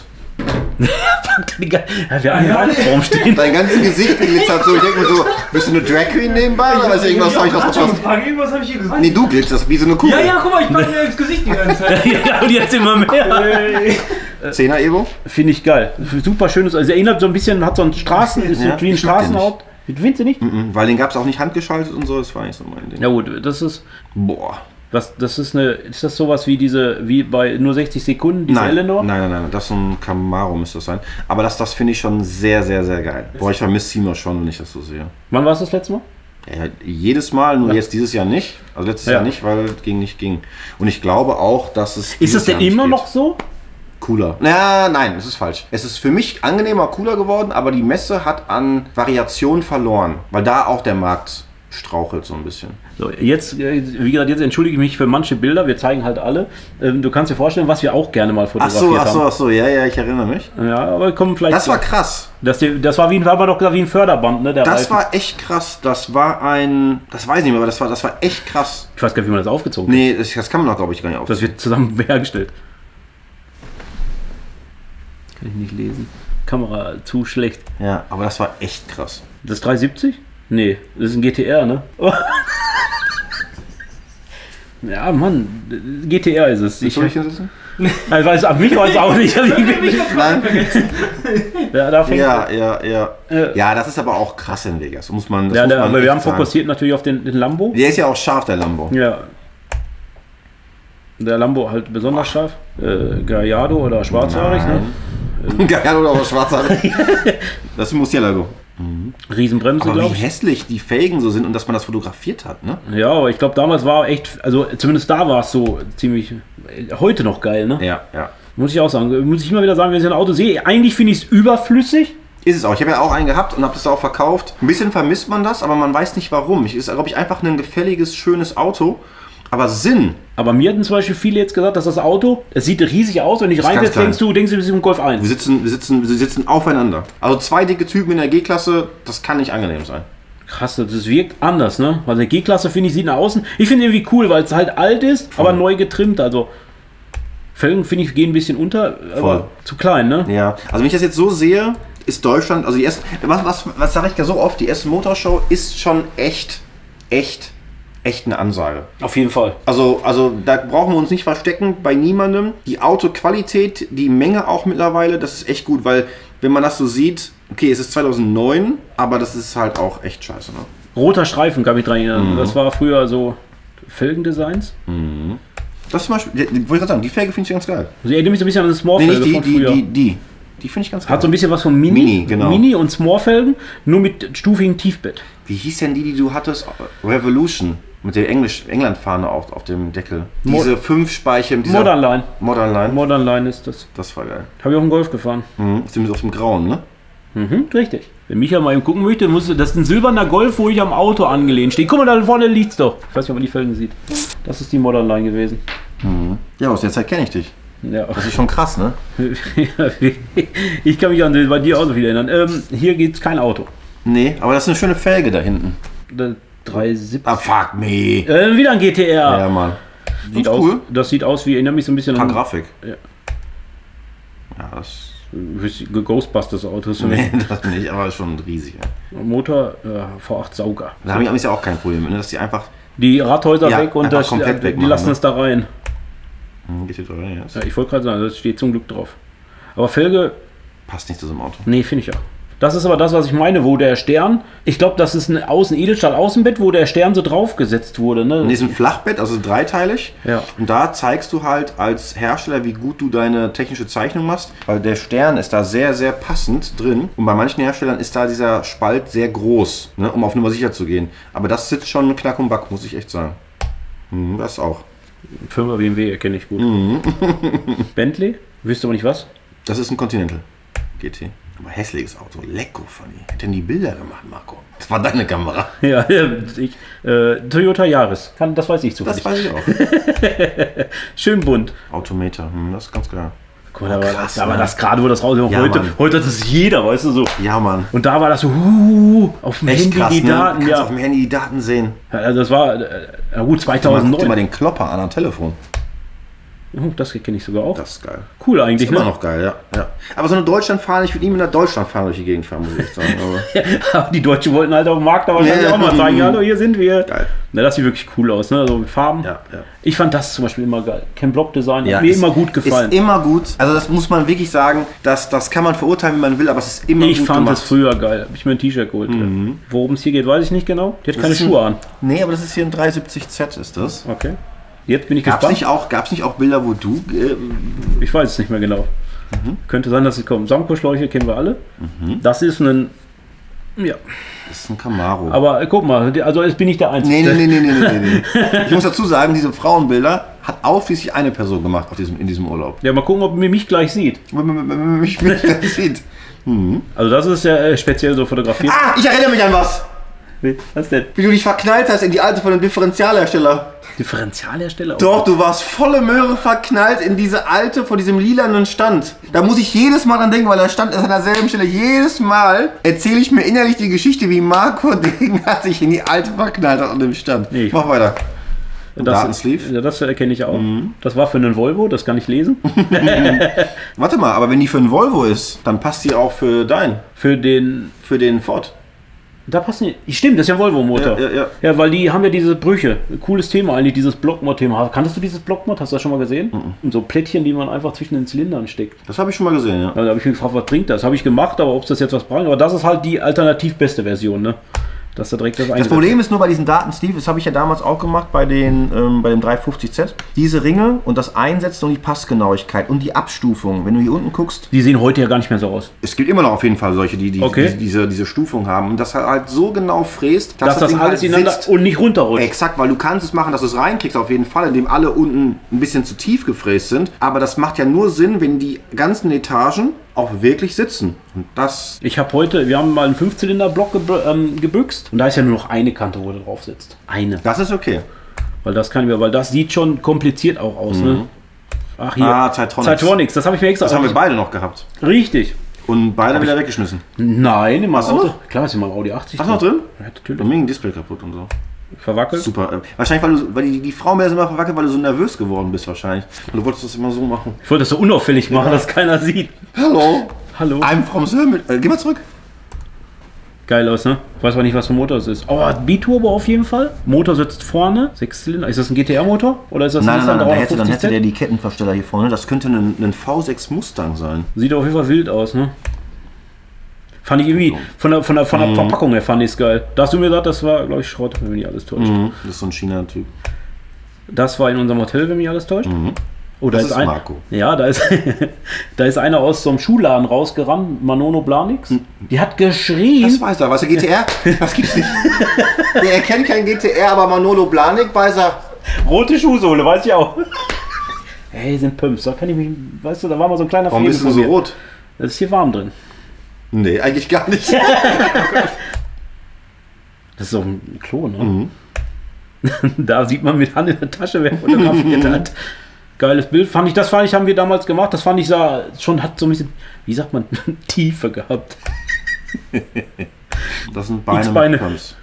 Ja, wir haben ja vorm stehen. Dein ganzes Gesicht glitzert so. Ich denke mir so, bist du eine Drag Queen nebenbei oder ist irgendwas, habe ich was verpasst? Was habe ich hier gesagt? Nee, du glitzerst wie so eine Kugel. Ja, ja, guck mal, ich pack mir ins Gesicht die ganze Zeit. Ja, und jetzt immer mehr. Zehner Evo? Finde ich geil. Super schönes. Also erinnert so ein bisschen, hat so ein Straßen, ist so Ja, wie ein ich mag den Straßenhaupt. Findest du nicht? Mhm, weil den gab es auch nicht handgeschaltet und so, das war nicht so mein Ding. Ja gut, das ist. Boah. Was, das ist eine. Ist das sowas wie diese, wie bei nur sechzig Sekunden, diese Nein, Eleanor? nein, nein, nein, das ist so ein Camaro müsste das sein. Aber das, das finde ich schon sehr, sehr, sehr geil. Boah, ich vermisse SEMA schon, wenn ich das so sehe. Wann war es das letzte Mal? Ja, jedes Mal, nur jetzt dieses Jahr nicht. Also letztes Ja. Jahr nicht, weil es ging nicht ging. Und ich glaube auch, dass es. Ist dieses das denn Jahr nicht immer geht. noch so? Cooler? Na, nein, das ist falsch. Es ist für mich angenehmer, cooler geworden, aber die Messe hat an Variation verloren, weil da auch der Markt strauchelt so ein bisschen. So, jetzt, äh, wie gesagt, jetzt entschuldige ich mich für manche Bilder, wir zeigen halt alle. Ähm, Du kannst dir vorstellen, was wir auch gerne mal Ach fotografiert so, ach so, haben. ach so, ja, ja, ich erinnere mich. Ja, aber kommen vielleicht. Das war krass. das, das war wie ein, war aber doch wie ein Förderband, ne? Der Das Reifen. war echt krass. Das war ein, das weiß ich nicht mehr, aber das war, das war echt krass. Ich weiß gar nicht, wie man das aufgezogen hat. Nee, das, das kann man doch, glaube ich, gar nicht auf. Das wird zusammen hergestellt. Kann ich nicht lesen. Kamera zu schlecht. Ja, aber das war echt krass. Das ist dreihundertsiebzig? Nee, das ist ein G T R, ne? Oh. Ja, Mann, G T R ist es. Ich, Soll ich ich hinsetzen? weiß, ab mich weiß es auch nicht. Also ich, Nein. ja, da fängt, Ja, ja, ja. Äh. Ja, das ist aber auch krass in Vegas. Muss man, das ja, muss der, man aber wir echt haben sagen. fokussiert natürlich auf den, den Lambo. Der ist ja auch scharf, der Lambo. Ja. Der Lambo halt besonders scharf. Äh, Gallardo oder schwarzhaarig, ne? Geil oder auch schwarzer. Das ist ein Murcielago. Riesenbremse, Aber wie glaube ich. hässlich die Felgen so sind und dass man das fotografiert hat, ne? Ja, aber ich glaube, damals war echt, also zumindest da war es so ziemlich, äh, heute noch geil, ne? Ja, ja. Muss ich auch sagen. Muss ich immer wieder sagen, wenn ich ein Auto sehe, eigentlich finde ich es überflüssig. Ist es auch. Ich habe ja auch einen gehabt und habe das auch verkauft. Ein bisschen vermisst man das, aber man weiß nicht warum. Ich ist, glaube ich, einfach ein gefälliges, schönes Auto. Aber Sinn. Aber mir hatten zum Beispiel viele jetzt gesagt, dass das Auto, es sieht riesig aus, wenn ich Ist ganz reinsetze, klein. denkst du, denkst du, wir sind im Golf Wir eins. sitzen, wir sitzen, wir sitzen aufeinander. Also zwei dicke Typen in der G-Klasse, das kann nicht angenehm sein. Krass, das wirkt anders, ne? Weil der G-Klasse, finde ich, sieht nach außen. Ich finde irgendwie cool, weil es halt alt ist, aber neu getrimmt. Also Felgen, finde ich, gehen ein bisschen unter, aber Voll. zu klein, ne? Ja, also wenn ich das jetzt so sehe, ist Deutschland, also die erste, was, was, was sage ich ja so oft, die erste Motorshow ist schon echt, echt, echt eine Ansage. Auf jeden Fall. Also, also da brauchen wir uns nicht verstecken bei niemandem. Die Autoqualität, die Menge auch mittlerweile, das ist echt gut, weil wenn man das so sieht, okay, es ist zweitausendneun, aber das ist halt auch echt scheiße, ne? Roter Streifen, kann mich dran erinnern. Mhm. Das war früher so Felgendesigns. Das zum Beispiel, die, die, wollte ich gerade sagen, die Felge finde ich ganz geil. Also erinnert mich so ein bisschen an eine Nee, Small-Felge nicht die, von die, früher. die, die. Die finde ich ganz geil. Hat so ein bisschen was von Mini. Mini, genau. Mini und Small-Felgen, nur mit stufigem Tiefbett. Wie hieß denn die, die du hattest? Revolution. Mit der Englisch England-Fahne auch auf dem Deckel. Mo- Diese fünf Speiche mit dieser Modern Line. Modern Line. Modern Line ist das. Das war geil. Habe ich auch einen Golf gefahren. Mhm. Ist auf dem Grauen, ne? Mhm, richtig. Wenn Micha mal eben gucken möchte, muss das ist ein silberner Golf, wo ich am Auto angelehnt stehe. Guck mal, da vorne liegt's doch. Ich weiß nicht, ob man die Felgen sieht. Das ist die Modern Line gewesen. Mhm. Ja, aus der Zeit kenne ich dich. Ja. Das ist schon krass, ne? Ich kann mich an bei dir auch so viel erinnern. Ähm, hier geht's kein Auto. Nee, aber das ist eine schöne Felge da hinten. drei siebzig. Ah, fuck me. Äh, wieder ein G T R. Ja, Mann. Sieht Das ist aus, cool. das sieht aus wie, erinnert mich so ein bisschen Paar an Grafik. Ja. Ja, das... Ghostbusters Autos. Nee, das nicht, aber schon riesig. Ja. Motor äh, V acht Sauger. Da habe ich ja auch kein Problem, ne? Dass die einfach... Die Radhäuser Ja, weg und einfach das, komplett die wegmachen, lassen ne? es da rein. Hm, geht hier dran, ja. Ja, ich wollte gerade sagen, das steht zum Glück drauf. Aber Felge, Passt nicht zu so einem Auto. nee, finde ich ja. Das ist aber das, was ich meine, wo der Stern, ich glaube, das ist ein Außen Edelstahl-Außenbett, wo der Stern so draufgesetzt wurde. Ne? In diesem Flachbett, also dreiteilig. Ja. Und da zeigst du halt als Hersteller, wie gut du deine technische Zeichnung machst, weil der Stern ist da sehr, sehr passend drin. Und bei manchen Herstellern ist da dieser Spalt sehr groß, ne, um auf Nummer sicher zu gehen. Aber das sitzt schon Knack und Back, muss ich echt sagen. Hm, das auch. Firma B M W kenne ich gut. Mhm. Bentley, wisst ihr aber nicht was? Das ist ein Continental G T. Aber hässliches Auto, lecko funny. Hätten die Bilder gemacht, Marco. Das war deine Kamera. Ja, ich, äh, Toyota Yaris, Kann, das weiß ich zufällig. Das weiß ich auch. Schön bunt. Autometer, hm, das ist ganz geil. Guck mal, da war Krass, das, aber Mann. das gerade, wo das raus Ja, heute, Mann. heute hat es jeder, weißt du so. Ja, Mann. Und da war das so, uh, auf dem Echt Handy krass, die ne? Daten, Du kannst ja. auf dem Handy die Daten sehen. Ja, also das war, äh, na gut, Man, guck dir mal zweitausendneun. den Klopper an am Telefon. Oh, das kenne ich sogar auch. Das ist geil. Cool eigentlich, Ist immer ne? noch geil, ja. ja. Aber so eine Deutschlandfahne, ich würde nie mit einer Deutschlandfahne durch die Gegend fahren, muss ich echt sagen. Aber Aber die Deutschen wollten halt auf dem Markt da wahrscheinlich Ja. auch mal zeigen, hallo, hier sind wir. geil. Na, das sieht wirklich cool aus, ne? Also mit Farben. Ja, ja. Ich fand das zum Beispiel immer geil. Ken Block Design Ja, hat mir ist- immer gut gefallen. Ist immer gut. Also das muss man wirklich sagen, das, das kann man verurteilen, wie man will, aber es ist immer Ich gut fand gemacht. es früher geil. Hab ich mir ein T-Shirt geholt. Mhm. Worum es hier geht, weiß ich nicht genau. Die hat keine ist ein- Schuhe an. Nee, aber das ist hier ein drei siebzig Z, ist das. Okay. Jetzt bin ich Gab es gespannt. nicht, auch- gab's nicht auch Bilder, wo du... Äh, Ich weiß es nicht mehr genau. Mhm. Könnte sein, dass sie kommen. Samco-Schläuche kennen wir alle. Das ist ein. Ja. das ist ein Camaro. Aber äh, guck mal, die- also jetzt bin ich der Einzige. Nee, nee, nee, nee, nee, nee, nee. Ich muss dazu sagen, diese Frauenbilder hat ausschließlich eine Person gemacht auf diesem, in diesem Urlaub. Ja, mal gucken, ob man mich gleich sieht. Wenn man wenn man mich mich das sieht. Also das ist ja äh, speziell so fotografiert. Ah, ich erinnere mich an was. Was denn? Wie du dich verknallt hast in die alte von dem Differentialhersteller. Differentialhersteller? Doch, du warst volle Möhre verknallt in diese alte von diesem lilanen Stand. Da muss ich jedes Mal dran denken, weil der Stand ist an derselben Stelle. Jedes Mal erzähle ich mir innerlich die Geschichte, wie Marco Degen hat sich in die alte verknallt hat an dem Stand. Nee, ich- Mach weiter. Das, Datensleeve? ja, das erkenne ich auch. Das war für einen Volvo, das kann ich lesen. Warte mal, aber wenn die für einen Volvo ist, dann passt die auch für dein, Für den. für den Ford. Da passen die. Stimmt, das ist ja Volvo-Motor. Ja, ja, ja. Ja, weil die haben ja diese Brüche. Cooles Thema eigentlich, dieses Blockmod-Thema. Kanntest du dieses Blockmod? Hast du das schon mal gesehen? Und so Plättchen, die man einfach zwischen den Zylindern steckt. Das habe ich schon mal gesehen, ja. Da habe ich mich gefragt, was bringt das? Habe ich gemacht, aber ob es das jetzt was bringt. Aber das ist halt die alternativ beste Version, ne? Dass da direkt das Das eingesetzt Problem ist nur bei diesen Daten, Steve, das habe ich ja damals auch gemacht bei, den, ähm, bei dem dreihundertfünfzig Z. Diese Ringe und das Einsetzen und die Passgenauigkeit und die Abstufung. Wenn du hier unten guckst, Die sehen heute ja gar nicht mehr so aus. es gibt immer noch auf jeden Fall solche, die, die, Okay. die diese, diese Stufung haben. Und das halt so genau fräst, Dass das Ding alles halt ineinander sitzt. und nicht runterrutscht. Exakt, weil du kannst es machen, dass du es reinkriegst auf jeden Fall, indem alle unten ein bisschen zu tief gefräst sind. Aber das macht ja nur Sinn, wenn die ganzen Etagen auch wirklich sitzen. Und das... Ich habe heute, wir haben mal einen Fünfzylinder-Block gebü ähm, gebüxt und da ist ja nur noch eine Kante, wo du drauf sitzt. Eine. Das ist okay. Weil das kann ich mir, weil das sieht schon kompliziert auch aus, ne? Ach hier. Ah, Zeitronics. Zeitronics, das habe ich mir extra. Das haben wir beide noch gehabt. Richtig. Und beide wieder weggeschmissen. Nein, in meinem Hast du Auto. noch? Klar, ist in meinem Audi achtzig. Hast du noch drin? Ja, Bei natürlich. mir ging Display kaputt und so. Verwackelt. Super. Äh, Wahrscheinlich, weil, du, weil die, die Frau mir das immer verwackelt, weil du so nervös geworden bist wahrscheinlich. Und du wolltest das immer so machen. Ich wollte das so unauffällig machen, dass keiner sieht. Hallo. Hallo. I'm from Sömit. Äh, geh mal zurück. Geil aus, ne? Ich weiß aber nicht, was für ein Motor es ist. Oh, B-Turbo auf jeden Fall. Motor sitzt vorne. Sechszylinder. Ist das ein G T R-Motor? Oder ist das Nein, ein nein, nein, dann hätte, dann dreihundertfünfzig hätte Z? der die Kettenversteller hier vorne. Das könnte ein, ein V sechs Mustang sein. Sieht auf jeden Fall wild aus, ne? Fand ich irgendwie, von der, von der, von der Mhm. Verpackung her fand ich es geil. Da hast du mir gesagt, das war, glaube ich, Schrott, wenn mich nicht alles täuscht. Mhm. Das ist so ein China-Typ. Das war in unserem Hotel, wenn mich alles täuscht. Mhm. Oh, da Das ist, ist ein, Marco. Ja, da ist, da ist einer aus so einem Schuhladen rausgerannt, Manono Blanix. Die hat geschrien. Das weiß er. Was der G T R? Das gibt's nicht. Der erkennt kein G T R, aber Manolo Blahnik weiß er. Rote Schuhsohle, weiß ich auch. Hey, sind Pumps. Da kann ich mich, weißt du, da war mal so ein kleiner Warum Fehler bist du von so mir. rot? Das ist hier warm drin. Nee, eigentlich gar nicht. Das ist doch ein Klo, ne? Mhm. Da sieht man mit Hand in der Tasche, wer fotografiert hat. Geiles Bild. Fand ich, das fand ich, haben wir damals gemacht. Das fand ich sah schon, hat so ein bisschen, wie sagt man, Tiefe gehabt. Das sind Beine X-Beine. mit Pumps.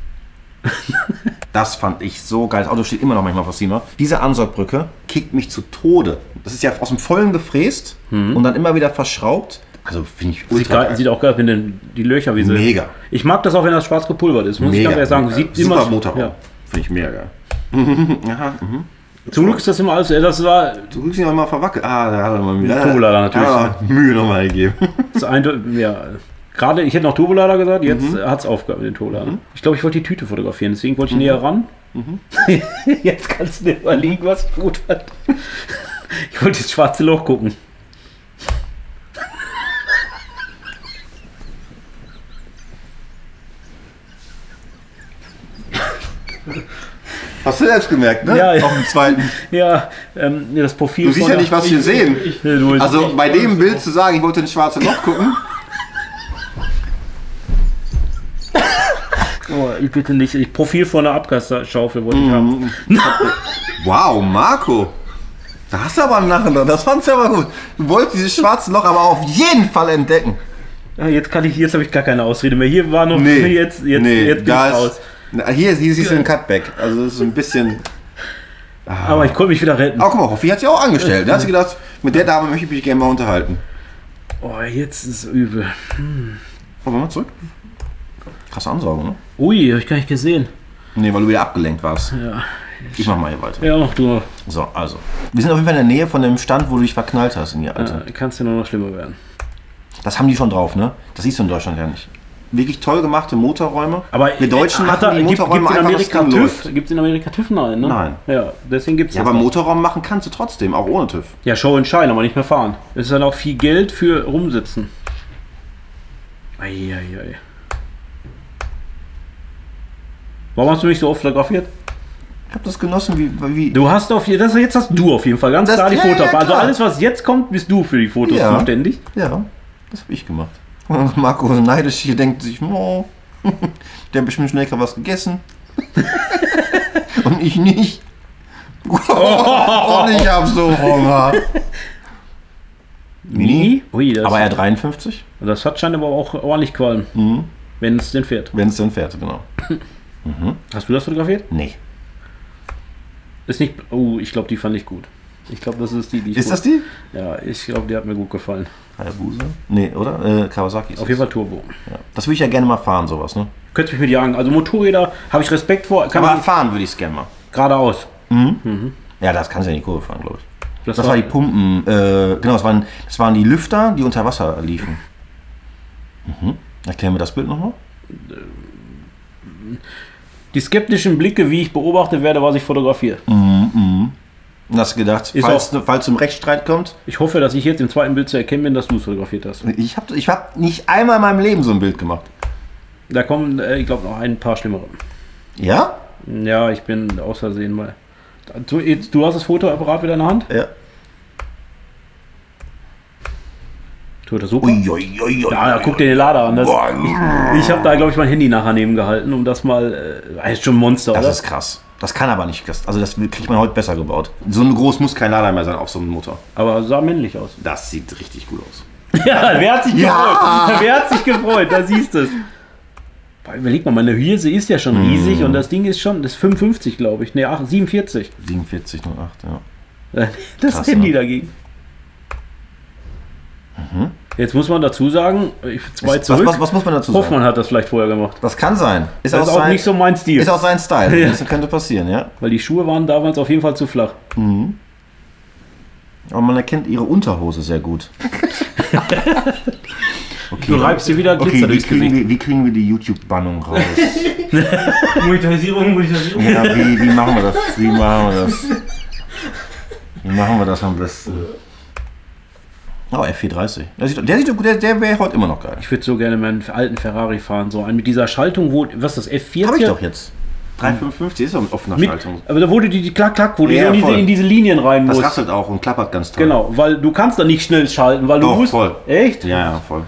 Das fand ich so geil. Das Auto steht immer noch manchmal vor Sima. Diese Ansaugbrücke kickt mich zu Tode. Das ist ja aus dem Vollen gefräst und dann immer wieder verschraubt. Also finde ich Sieht, ultra geil, geil. sieht auch geil, wenn den, die Löcher wie sie. Mega. Ich mag das auch, wenn das schwarz gepulvert ist. Muss ich Mega. ganz ehrlich sagen. Sieht Super immer, Motorraum. ja. Finde ich mega geil. Aha, mhm. Zum Glück ist das immer alles. Das war Du rückst ihn auch immer verwackelt. Ah, da hat er mal Mühe. Turbolader natürlich. Da hat er Mühe nochmal gegeben. das eindeutig. Ja. Gerade, ich hätte noch Turbolader gesagt, jetzt mhm. hat es aufgehört mit den Turbolader. Mhm. Ich glaube, ich wollte die Tüte fotografieren, deswegen wollte ich mhm. näher ran. Mhm. Jetzt kannst du dir überlegen, was ich gut fand. Ich wollte das schwarze Loch gucken. Hast du selbst gemerkt, ne? Ja, ja. Auf dem zweiten. Ja, ähm, das Profil. Du siehst ja nicht, was wir sehen. ich- Ja, du- Also bei dem Bild zu sagen, ich wollte ein schwarzes Loch gucken. Oh, ich bitte nicht. Ich Profil von der Abgasschaufel wollte ich haben. Wow, Marco. Da hast du aber einen Lachen dran. Das fandst du aber gut. Du wolltest dieses schwarze Loch aber auf jeden Fall entdecken. Ja, jetzt kann ich, jetzt habe ich gar keine Ausrede mehr. Hier war noch Nee, jetzt, jetzt, nee, jetzt da geht's ist- raus. Na, hier, hier siehst du ein Cutback. Also das ist ein bisschen... Aber ich konnte mich wieder retten. Aber guck mal, Hoffi hat sich auch angestellt. Da hat sie gedacht, mit der Dame möchte ich mich gerne mal unterhalten. Oh, jetzt ist es übel. Wollen wir mal zurück? Krasse Ansaugung, ne? Ui, habe ich gar nicht gesehen. Nee, weil du wieder abgelenkt warst. Ja, Ich mach mal hier weiter. ja mach du noch. So, also. Wir sind auf jeden Fall in der Nähe von dem Stand, wo du dich verknallt hast in die Alte. Ja, kannst ja nur noch schlimmer werden. Das haben die schon drauf, ne? Das siehst du in Deutschland ja nicht. Wirklich toll gemachte Motorräume. Aber wir Deutschen hat machen er, die gibt, Motorräume gibt's in einfach, Amerika das Ding TÜV? läuft. Gibt es in Amerika TÜV? Nein, ne? Nein. Ja, deswegen gibt es Ja, aber Motorraum machen kannst du trotzdem, auch ohne TÜV. Ja, Show and Shine, aber nicht mehr fahren. Es ist dann auch viel Geld für rumsitzen. Eieiei. Warum hast du mich so oft fotografiert? Ich habe das genossen, wie... wie Du hast auf jeden Fall, jetzt hast du auf jeden Fall ganz Das- klar die ja, Fotos. ja, also klar. alles, was jetzt kommt, bist du für die Fotos Ja. zuständig. Ja, das habe ich gemacht. Und Marco neidisch hier denkt sich, oh, der hat bestimmt schnell was gegessen. Und ich nicht. Und ich hab so Hunger. Mini? Ui, das, Aber R dreiundfünfzig? das hat scheinbar aber auch ordentlich Qualm, Mhm. wenn es denn fährt. Wenn es dann fährt, genau. Hast du das fotografiert? Nee. Ist nicht. Oh, ich glaube, die fand ich gut. Ich glaube, das ist die, die ich Ist gut- das die? Ja, ich glaube, die hat mir gut gefallen. Hayabusa? Nee, oder? Äh, Kawasaki. ist Auf es. jeden Fall Turbo. Ja. Das würde ich ja gerne mal fahren, sowas, ne? Könnte mich mit jagen. Also Motorräder habe ich Respekt vor. Kann Aber ich fahren würde ich es gerne mal. geradeaus. Ja, das kannst du ja nicht Kurve fahren, glaube ich. Das, Das war die Pumpen, äh, genau, das waren, das waren die Lüfter, die unter Wasser liefen. Mhm. Erklären wir das Bild nochmal? die skeptischen Blicke, wie ich beobachte werde, was ich fotografiere. Und hast du gedacht, Ist falls, falls zum Rechtsstreit kommt, Ich hoffe, dass ich jetzt im zweiten Bild zu erkennen bin, dass du es fotografiert hast. ich habe ich hab nicht einmal in meinem Leben so ein Bild gemacht. Da kommen, äh, ich glaube, noch ein paar schlimmere. Ja? Ja, ich bin aus Versehen mal. Du, jetzt- du hast das Fotoapparat wieder in der Hand? Ja. Tut das super? Uiuiui. Ja, ja, guck dir den Lader an. Das, Boah. ich habe da, glaube ich, mein Handy nachher neben gehalten, um das mal. Äh, ist schon ein Monster, Das oder? ist krass. Das kann aber nicht. Also das kriegt man heute besser gebaut. So ein groß muss kein Lader mehr sein auf so einem Motor. Aber sah männlich aus. Das sieht richtig gut aus. Ja, wer hat sich Ja. gefreut? Wer hat sich gefreut? Da siehst du es. Boah, überleg mal, meine Hirse ist ja schon riesig und das Ding ist schon, das ist fünfundfünfzig, glaube ich. Ne, siebenundvierzig. siebenundvierzig null acht, ja. Das Krass, Handy ne? dagegen. Jetzt muss man dazu sagen, ich- zwei Was, zurück. was, was muss man dazu sagen? Hoffmann hat das vielleicht vorher gemacht. Das kann sein. Ist Das ist auch sein, nicht so mein Stil. Ist auch sein Style. Ja. Das könnte passieren, ja. Weil die Schuhe waren damals auf jeden Fall zu flach. Aber man erkennt ihre Unterhose sehr gut. Okay. Du reibst dir wieder Glitzer Okay, wie durchs kriegen, Gesicht. wir, wie kriegen wir die YouTube-Bannung raus? Monetarisierung, Monetarisierung. Ja, wie, wie machen wir das? Wie machen wir das? Wie Machen wir das am besten. Oh, F vierhundertdreißig. Der, sieht, der, sieht, der, der wäre heute immer noch geil. Ich würde so gerne meinen alten Ferrari fahren. So einen mit dieser Schaltung, wo, was ist das, F vierzig? Habe ich doch jetzt. dreihundertfünfundfünfzig ist doch mit offener Mit, Schaltung. aber da wurde die, die klack, klack, wo Ja, du so in, diese, voll. in diese Linien rein Das musst. rasselt auch und klappert ganz toll. Genau, weil du kannst da nicht schnell schalten, weil du Doch, musst. voll. Echt? Ja, ja, voll.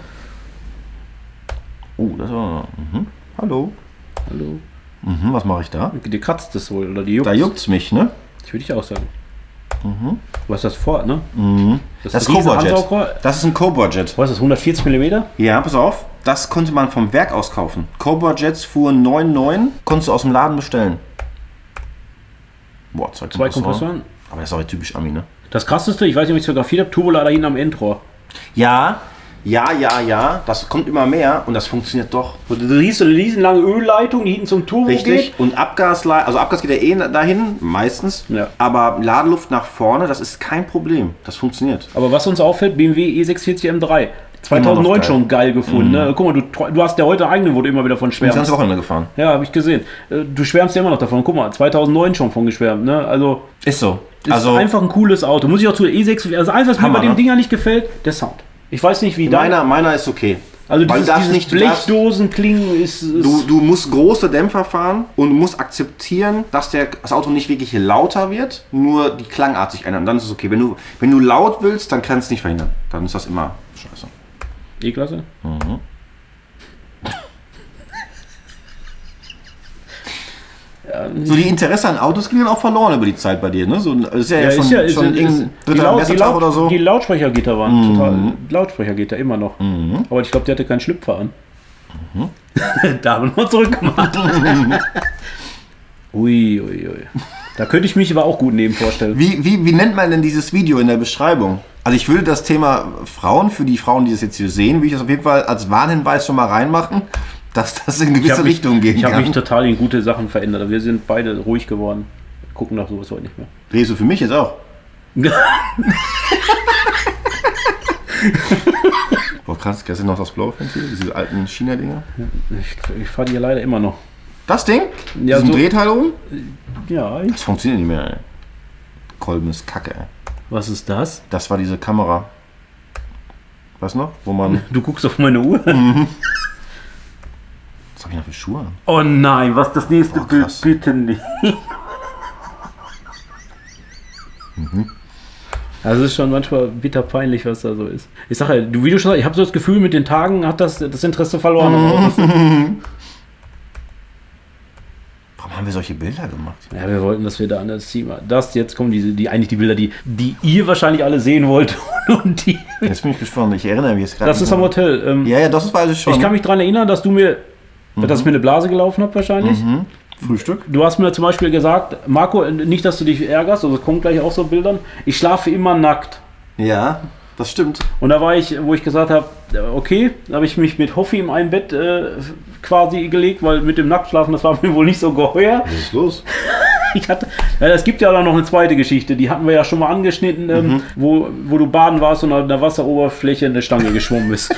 Oh, das war. Mhm. Hallo. Hallo. Mhm, was mache ich da? Die kratzt das wohl, oder die juckt. Da juckt's mich, ne? Ich würde ich auch sagen. Mhm. Was ist das vor, ne? Mhm. Das, das ist Cobra Jet. Das ist ein Cobra Jet. Was ist das, hundertvierzig Millimeter? Ja, pass auf. Das konnte man vom Werk aus kaufen. Cobra Jets fuhren neun neun. Konntest du aus dem Laden bestellen. Boah, zwei Zwei Kompressoren. Kompressoren. Aber das ist auch typisch Ami, ne? Das krasseste, ich weiß nicht, ob ich es fotografiert habe, Turbolader hinten am Endrohr. Ja, ja, ja, ja. Das kommt immer mehr und das funktioniert doch. Und du siehst so eine riesenlange Ölleitung, die hinten zum Turbo Richtig. geht. Und Abgasleitung, also Abgas geht ja eh dahin, meistens. Ja. Aber Ladeluft nach vorne, das ist kein Problem. Das funktioniert. Aber was uns auffällt, B M W E sechsundvierzig M drei. zweitausendneun geil. schon geil gefunden. Ne? Guck mal, du, du hast ja heute eigene, wo du immer wieder von Ich bin das schwärmst. ganze Wochenende gefahren. Ja, habe ich gesehen. Äh, Du schwärmst ja immer noch davon. Guck mal, zweitausendneun schon von geschwärmt. Ne? Also, Ist so. ist Also einfach ein cooles Auto. Muss ich auch zu E sechs. Also, alles, was mir Hammer, bei dem ne? Dinger nicht gefällt, der Sound. Ich weiß nicht, wie da. meiner, meiner ist okay. Also, Weil dieses, das dieses nicht- du darfst- Blechdosenklingen ist. ist Du, du musst große Dämpfer fahren und du musst akzeptieren, dass der, das Auto nicht wirklich lauter wird, nur die Klangart sich ändert. Dann ist es okay. Wenn du, wenn du laut willst, dann kannst du es nicht verhindern. Dann ist das immer scheiße. E-Klasse? Mhm. So die Interesse an Autos ging dann auch verloren über die Zeit bei dir, ne? So, das ist ja, ja, schon, ist ja, ist, schon ist, irgendein die, dritter Laut, die, Messetag Laut, oder so. die Lautsprechergitter waren Mhm. total. Lautsprechergitter immer noch. Mhm. Aber ich glaube, der hatte keinen Schlüpfer an. da haben wir noch zurückgemacht. ui, ui, ui. Da könnte ich mich aber auch gut neben vorstellen. Wie, wie, wie nennt man denn dieses Video in der Beschreibung? Also ich würde das Thema Frauen, für die Frauen, die das jetzt hier sehen, will ich das auf jeden Fall als Warnhinweis schon mal reinmachen, dass das in Ich gewisse habe mich, Richtungen gehen ich hab kann. mich total in gute Sachen verändert. Aber wir sind beide ruhig geworden. Gucken nach sowas heute nicht mehr. Drehst du für mich jetzt auch? Boah, krass, kennst du noch das blaue Ventil? Diese alten China-Dinger? Ich, ich fahre die ja leider immer noch. Das Ding? Ja, Diesen so- Drehteil oben? Ja, ich, Das funktioniert nicht mehr, ey. Kolben ist kacke, ey. was ist das? Das war diese Kamera. Weißt du noch? Wo man... Du guckst auf meine Uhr. Was hab ich noch für Schuhe an? Oh nein, was das nächste Boah, Bild? krass. Bitte nicht. Also es ist schon manchmal bitter peinlich, was da so ist. Ich sage ja, du, wie du schon sagst, ich habe so das Gefühl, mit den Tagen hat das das Interesse verloren. Warum haben wir solche Bilder gemacht? Ja, wir wollten, dass wir da an das Team. Das jetzt kommen diese, die eigentlich die Bilder, die, die ihr wahrscheinlich alle sehen wollt. Und die. Jetzt bin ich gespannt. Ich erinnere mich jetzt gerade. Das ist am Hotel. Ähm, Ja, ja, das weiß ich schon. Ich kann mich daran erinnern, dass du mir, dass ich mir eine Blase gelaufen habe wahrscheinlich. Mhm. Frühstück? Du hast mir zum Beispiel gesagt, Marco, nicht, dass du dich ärgerst, also es kommt gleich auch so Bildern, ich schlafe immer nackt. Ja, das stimmt. Und da war ich, wo ich gesagt habe, okay, da habe ich mich mit Hoffi in ein Bett äh, quasi gelegt, weil mit dem Nacktschlafen, das war mir wohl nicht so geheuer. Was ist los? Ich hatte, ja, es gibt ja dann noch eine zweite Geschichte, die hatten wir ja schon mal angeschnitten, ähm, Mhm. wo, wo du baden warst und an der Wasseroberfläche eine Stange geschwommen bist.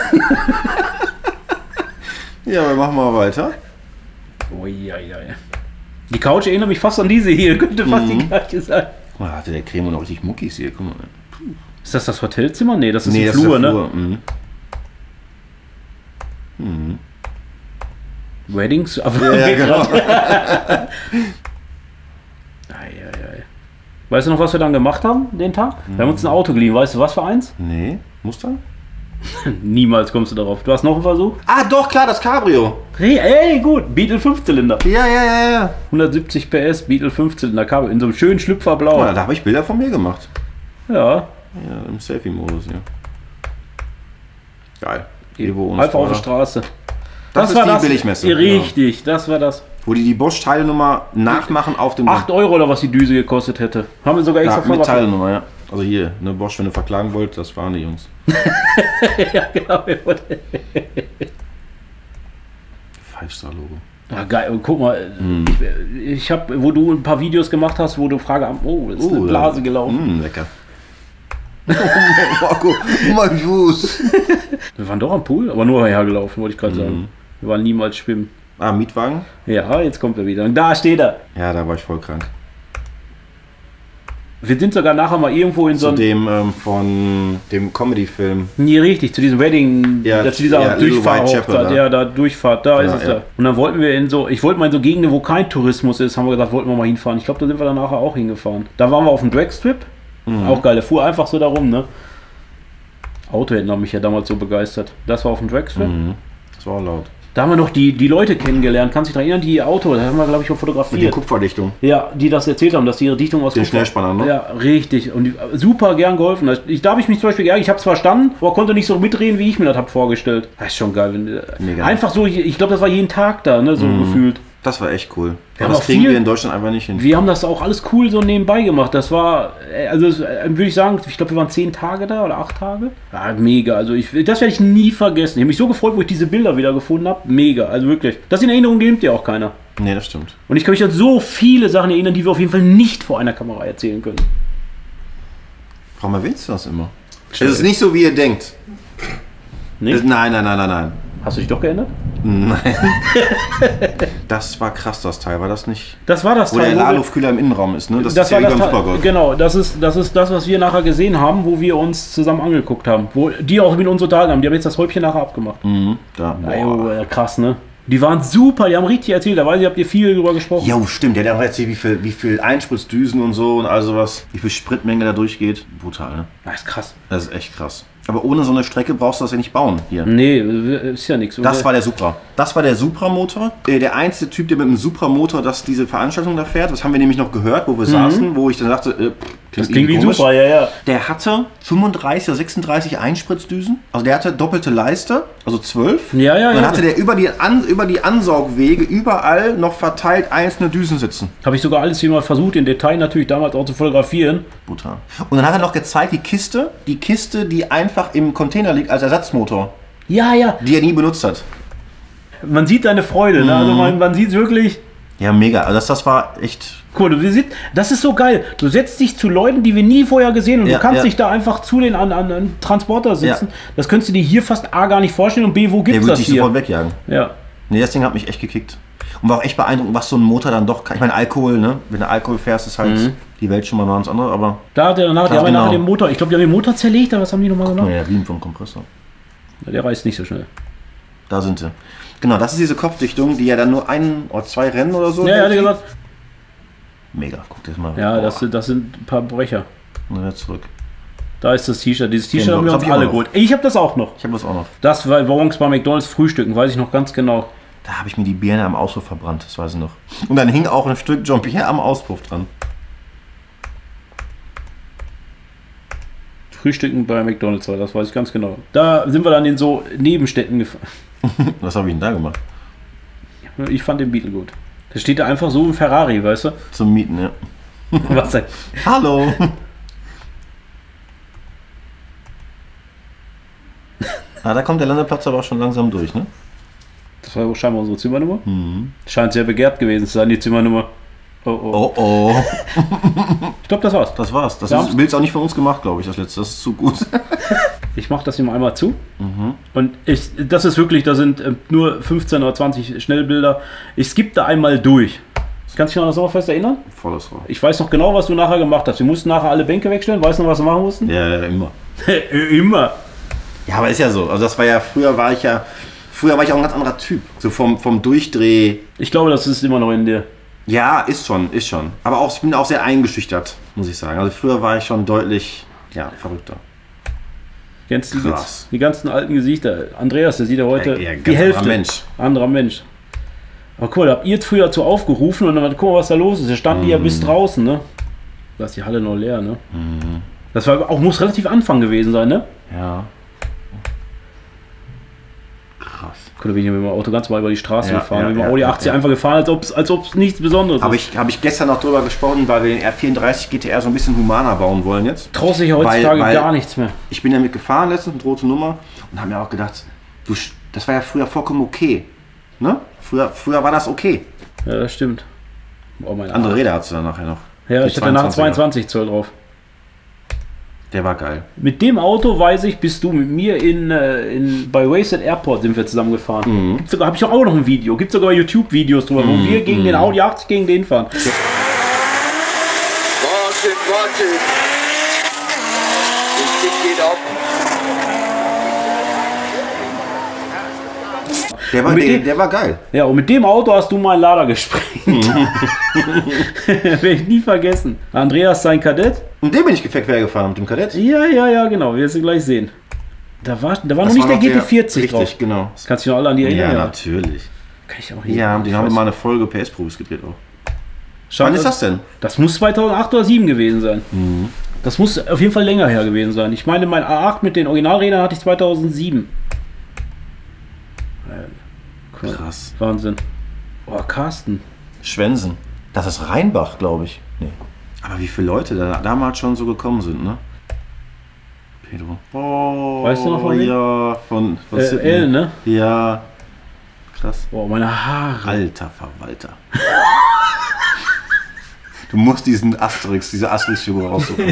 Ja, wir machen mal weiter. Uiuiui. Die Couch erinnert mich fast an diese hier, könnte fast Mhm. die gleiche sein. Oh, da hatte der Creme noch richtig Muckis hier. Guck mal. Ist das das Hotelzimmer? Nee, das ist Nee, die das Flur, ist der ne? Flur. Mhm. Mhm. Weddings? Aber Ja, ja, genau. Eieiei. Weißt du noch, was wir dann gemacht haben, den Tag? Wir haben uns ein Auto geliehen. Weißt du, was für eins? Nee, Mustang? Niemals kommst du darauf. Du hast noch einen Versuch? Ah, doch, klar, das Cabrio. Hey, ey, gut. Beetle fünf-Zylinder. Ja, ja, ja, ja. hundertsiebzig P S, Beetle fünf-Zylinder Cabrio. In so einem schönen Schlüpferblau. Oh, da habe ich Bilder von mir gemacht. Ja. Ja, im Selfie-Modus, ja. Geil. Evo ohne Halb auf der Spoiler. Straße. Das, ist die Billigmesse. Richtig, das war das. Genau. Wo die die Bosch-Teilenummer nachmachen auf dem... acht Euro oder was die Düse gekostet hätte. Haben wir sogar extra Ja, mit verraten. Teilenummer, ja. Also hier, ne, Bosch, wenn du verklagen wollt, das waren die Jungs. Ja, genau. Five-Star-Logo. Ja, geil. Und guck mal, Mm. ich, ich habe, wo du ein paar Videos gemacht hast, wo du Frage, oh, ist eine Oh, Blase ja. gelaufen. Mm, lecker. Marco, mein Fuß. Wir waren doch am Pool, aber nur hergelaufen, wollte ich gerade sagen. Wir waren niemals schwimmen. Ah, Mietwagen? Ja, jetzt kommt er wieder. Und da steht er. Ja, da war ich voll krank. Wir sind sogar nachher mal irgendwo in so Zu einem... dem ähm, von dem Comedy-Film. Nie richtig, zu diesem Wedding, Ja, zu dieser ja, Little Durchfahrt, Whitechapel, da, da. ja, da Durchfahrt, da Ja, ist es ja. da. Und dann wollten wir in so, ich wollte mal in so Gegenden, wo kein Tourismus ist, haben wir gesagt, wollten wir mal hinfahren. Ich glaube, da sind wir dann nachher auch hingefahren. Da waren wir auf dem Dragstrip, Mhm. auch geil, der fuhr einfach so da rum, ne? Autohändler haben mich ja damals so begeistert. Das war auf dem Dragstrip. Mhm. Das war auch laut. Da haben wir noch die, die Leute kennengelernt, kannst du dich daran erinnern, die ihr Auto, da haben wir glaube ich auch Mit der fotografiert. Kupferdichtung. Ja, die das erzählt haben, dass die ihre Dichtung aus Den Kupfer- Schnellspanner, ne? Ja, richtig. Und die, super gern geholfen. Ich, da habe ich mich zum Beispiel geärgert, ich habe es verstanden, aber konnte nicht so mitreden, wie ich mir das habe vorgestellt. Das ist schon geil. Wenn, Mega. einfach so, ich glaube, das war jeden Tag da, ne, so gefühlt. Das war echt cool. Wir Ja, haben das auch kriegen viel- wir in Deutschland einfach nicht hin. Wir haben das auch alles cool so nebenbei gemacht. Das war, äh, also es, äh, würde ich sagen, ich glaube, wir waren zehn Tage da oder acht Tage. Ja, mega. Also ich, das werde ich nie vergessen. Ich habe mich so gefreut, wo ich diese Bilder wieder gefunden habe. Mega, also wirklich. Das in Erinnerung nimmt ja auch keiner. Nee, das stimmt. Und ich kann mich an so viele Sachen erinnern, die wir auf jeden Fall nicht vor einer Kamera erzählen können. Warum erwähnst du das immer? Es ist nicht so, wie ihr denkt. Nee? Es, nein, nein, nein, nein, nein. Hast du dich doch geändert? Nein. Das war krass, das Teil. War das nicht? Das war das Wo der Teil, wo wir- Ladeluftkühler im Innenraum ist, ne? Das, das ist ja war wie das beim Teil, Supergolf. genau, das ist, das ist das, was wir nachher gesehen haben, wo wir uns zusammen angeguckt haben. Wo die auch mit uns unterhalten haben. Die haben jetzt das Häubchen nachher abgemacht. Mhm. Da. Ajo, Boah. äh, krass, ne? Die waren super, die haben richtig erzählt. Da weiß ich, habt ihr viel drüber gesprochen. Jo, stimmt. Der hat auch erzählt, wie viel, wie viel Einspritzdüsen und so und all sowas. Wie viel Spritmenge da durchgeht. Brutal, ne? Das ist krass. Das ist echt krass. Aber ohne so eine Strecke brauchst du das ja nicht bauen hier. Nee, ist ja nichts. Das war der Supra. Das war der Supra-Motor. Äh, Der einzige Typ, der mit dem Supra-Motor das, diese Veranstaltung da fährt, das haben wir nämlich noch gehört, wo wir saßen, wo ich dann sagte, äh, Das klingt wie irgendwie komisch. super, ja, ja. Der hatte fünfunddreißig oder sechsunddreißig Einspritzdüsen. Also der hatte doppelte Leiste, also zwölf. Ja, ja, Und dann ja. hatte der über die, An über die Ansaugwege überall noch verteilt einzelne Düsen sitzen. Habe ich sogar alles hier mal versucht, in Detail natürlich damals auch zu fotografieren. Brutal. Und dann hat er noch gezeigt, die Kiste, die Kiste, die einfach im Container liegt als Ersatzmotor, Ja, ja. die er nie benutzt hat. Man sieht deine Freude, ne? Also man, man sieht wirklich. Ja, mega. Also das, das war echt... Cool, du siehst, das ist so geil. Du setzt dich zu Leuten, die wir nie vorher gesehen haben und Ja, du kannst ja. dich da einfach zu den an, an, an Transporter sitzen. Ja. Das könntest du dir hier fast A gar nicht vorstellen und B, wo Der gibt's würde das dich hier? sofort wegjagen. Ja. Nee, das Ding hat mich echt gekickt. Und war auch echt beeindruckend, was so ein Motor dann doch kann. Ich meine, Alkohol, ne? Wenn du Alkohol fährst, ist halt Mhm. die Welt schon mal ganz andere, aber... Da hat er danach, die Ja, haben ja nachher genau. den Motor, ich glaube, die haben den Motor zerlegt, aber was haben die nochmal gemacht? Ja, Riemen vom Kompressor. Ja, der reißt nicht so schnell. Da sind sie. Genau, das ist diese Kopfdichtung, die ja dann nur ein oder zwei Rennen oder so... Ja, ja, hat hält. er gesagt. Mega, guck dir das mal. Ja, Boah. das sind, das sind ein paar Brecher. Und wieder zurück. Da ist das T-Shirt. Dieses T-Shirt Den haben wir hab uns ich auch alle noch. geholt. Ich habe das auch noch. Ich habe das auch noch. Das war morgens bei McDonalds frühstücken, weiß ich noch ganz genau. Da habe ich mir die Birne am Auspuff verbrannt, das weiß ich noch. Und dann hing auch ein Stück Jean-Pierre am Auspuff dran. Frühstücken bei McDonalds war, das weiß ich ganz genau. Da sind wir dann in so Nebenstädten gefahren. Was habe ich denn da gemacht? Ich fand den Beetle gut. Da steht da einfach so ein Ferrari, weißt du? Zum Mieten, ja. Was denn? Hallo! Ah, da kommt der Landeplatz aber auch schon langsam durch, ne? Das war scheinbar unsere Zimmernummer. Mhm. Scheint sehr begehrt gewesen zu sein, die Zimmernummer. Oh, oh. Oh oh, Ich glaube, das war's. das war's. Das Ja. ist, Bild's auch nicht von uns gemacht, glaube ich, das letzte. Das ist zu gut. Ich mache das hier mal einmal zu. Mhm. Und ich, das ist wirklich, da sind äh, nur fünfzehn oder zwanzig Schnellbilder. Ich skippe da einmal durch. Kannst du dich noch an das Sommerfest erinnern? Volles Rohr. Ich weiß noch genau, was du nachher gemacht hast. Wir mussten nachher alle Bänke wegstellen. Weißt du noch, was wir machen mussten? Ja, ja, immer. Immer. Ja, aber ist ja so. Also das war ja, früher war ich ja, früher war ich auch ein ganz anderer Typ. So vom, vom Durchdreh. Ich glaube, das ist immer noch in dir. Ja, ist schon, ist schon. Aber auch, ich bin auch sehr eingeschüchtert, muss ich sagen. Also früher war ich schon deutlich, ja, verrückter. Kennst du die, Krass. die ganzen alten Gesichter? Andreas, der sieht ja heute Ja, ja, ganz die Hälfte. anderer Mensch. Anderer Mensch. Aber cool, da habt ihr jetzt früher dazu aufgerufen und dann guck mal, was da los ist. Da standen die ja bis draußen, ne? Da ist die Halle noch leer, ne? Das war auch, muss relativ Anfang gewesen sein, ne? Ja. Krass. Cool, da bin ich mit dem Auto ganz mal über die Straße Ja, gefahren. ja, mit dem ja, Audi ja, achtzig ja. einfach gefahren, als ob es als ob's nichts Besonderes Habe ist. ich, hab ich gestern noch drüber gesprochen, weil wir den R vierunddreißig G T R so ein bisschen humaner bauen wollen jetzt. Traust dich ja heutzutage Weil- weil- gar nichts mehr. Ich bin damit gefahren letztens mit rote Nummer und habe mir auch gedacht, du, sch- das war ja früher vollkommen okay. Ne? Früher, früher war das okay. Ja, das stimmt. Oh, mein Andere Räder hast du dann nachher noch. Ja, Die ich hatte nachher zweiundzwanziger. zweiundzwanzig Zoll drauf. Der war geil. Mit dem Auto, weiß ich, bist du mit mir in, äh, in bei Wasted Airport sind wir zusammengefahren. Mhm. Gibt's sogar, habe ich auch noch ein Video. Gibt sogar YouTube-Videos drüber, wo wir gegen den Audi achtzig gegen den fahren. Washington Warte. Das Ding geht ab. Der war, Und mit der, dem- der war geil. Ja, und mit dem Auto hast du meinen Lader gesprengt. Werde ich nie vergessen. Andreas sein Kadett. Und den bin ich quer gefahren mit dem Kadett. Ja, ja, ja, genau. Wir werden gleich sehen. Da war, da war noch Das nicht war der noch G T vierzig Richtig, drauf. genau. Kannst du dich noch alle an die erinnern? Ja, natürlich. Kann ich auch Ja, den haben wir mal eine Folge P S-Profis gedreht auch. Schade, Wann ist das denn? Das muss zweitausendacht oder zweitausendsieben gewesen sein. Mhm. Das muss auf jeden Fall länger her gewesen sein. Ich meine, mein A acht mit den Originalrädern hatte ich zweitausendsieben. Cool. Krass. Wahnsinn. Oh, Carsten. Schwensen. Das ist Rheinbach, glaube ich. Nee. Aber wie viele Leute da damals schon so gekommen sind, ne? Pedro. Oh, Weißt du noch von wem? Ja, von, von Äh, Sydney. L, ne? Ja. Krass. Oh, meine Haare. Alter Verwalter. Du musst diesen Asterix, diese Asterix-Figur raussuchen.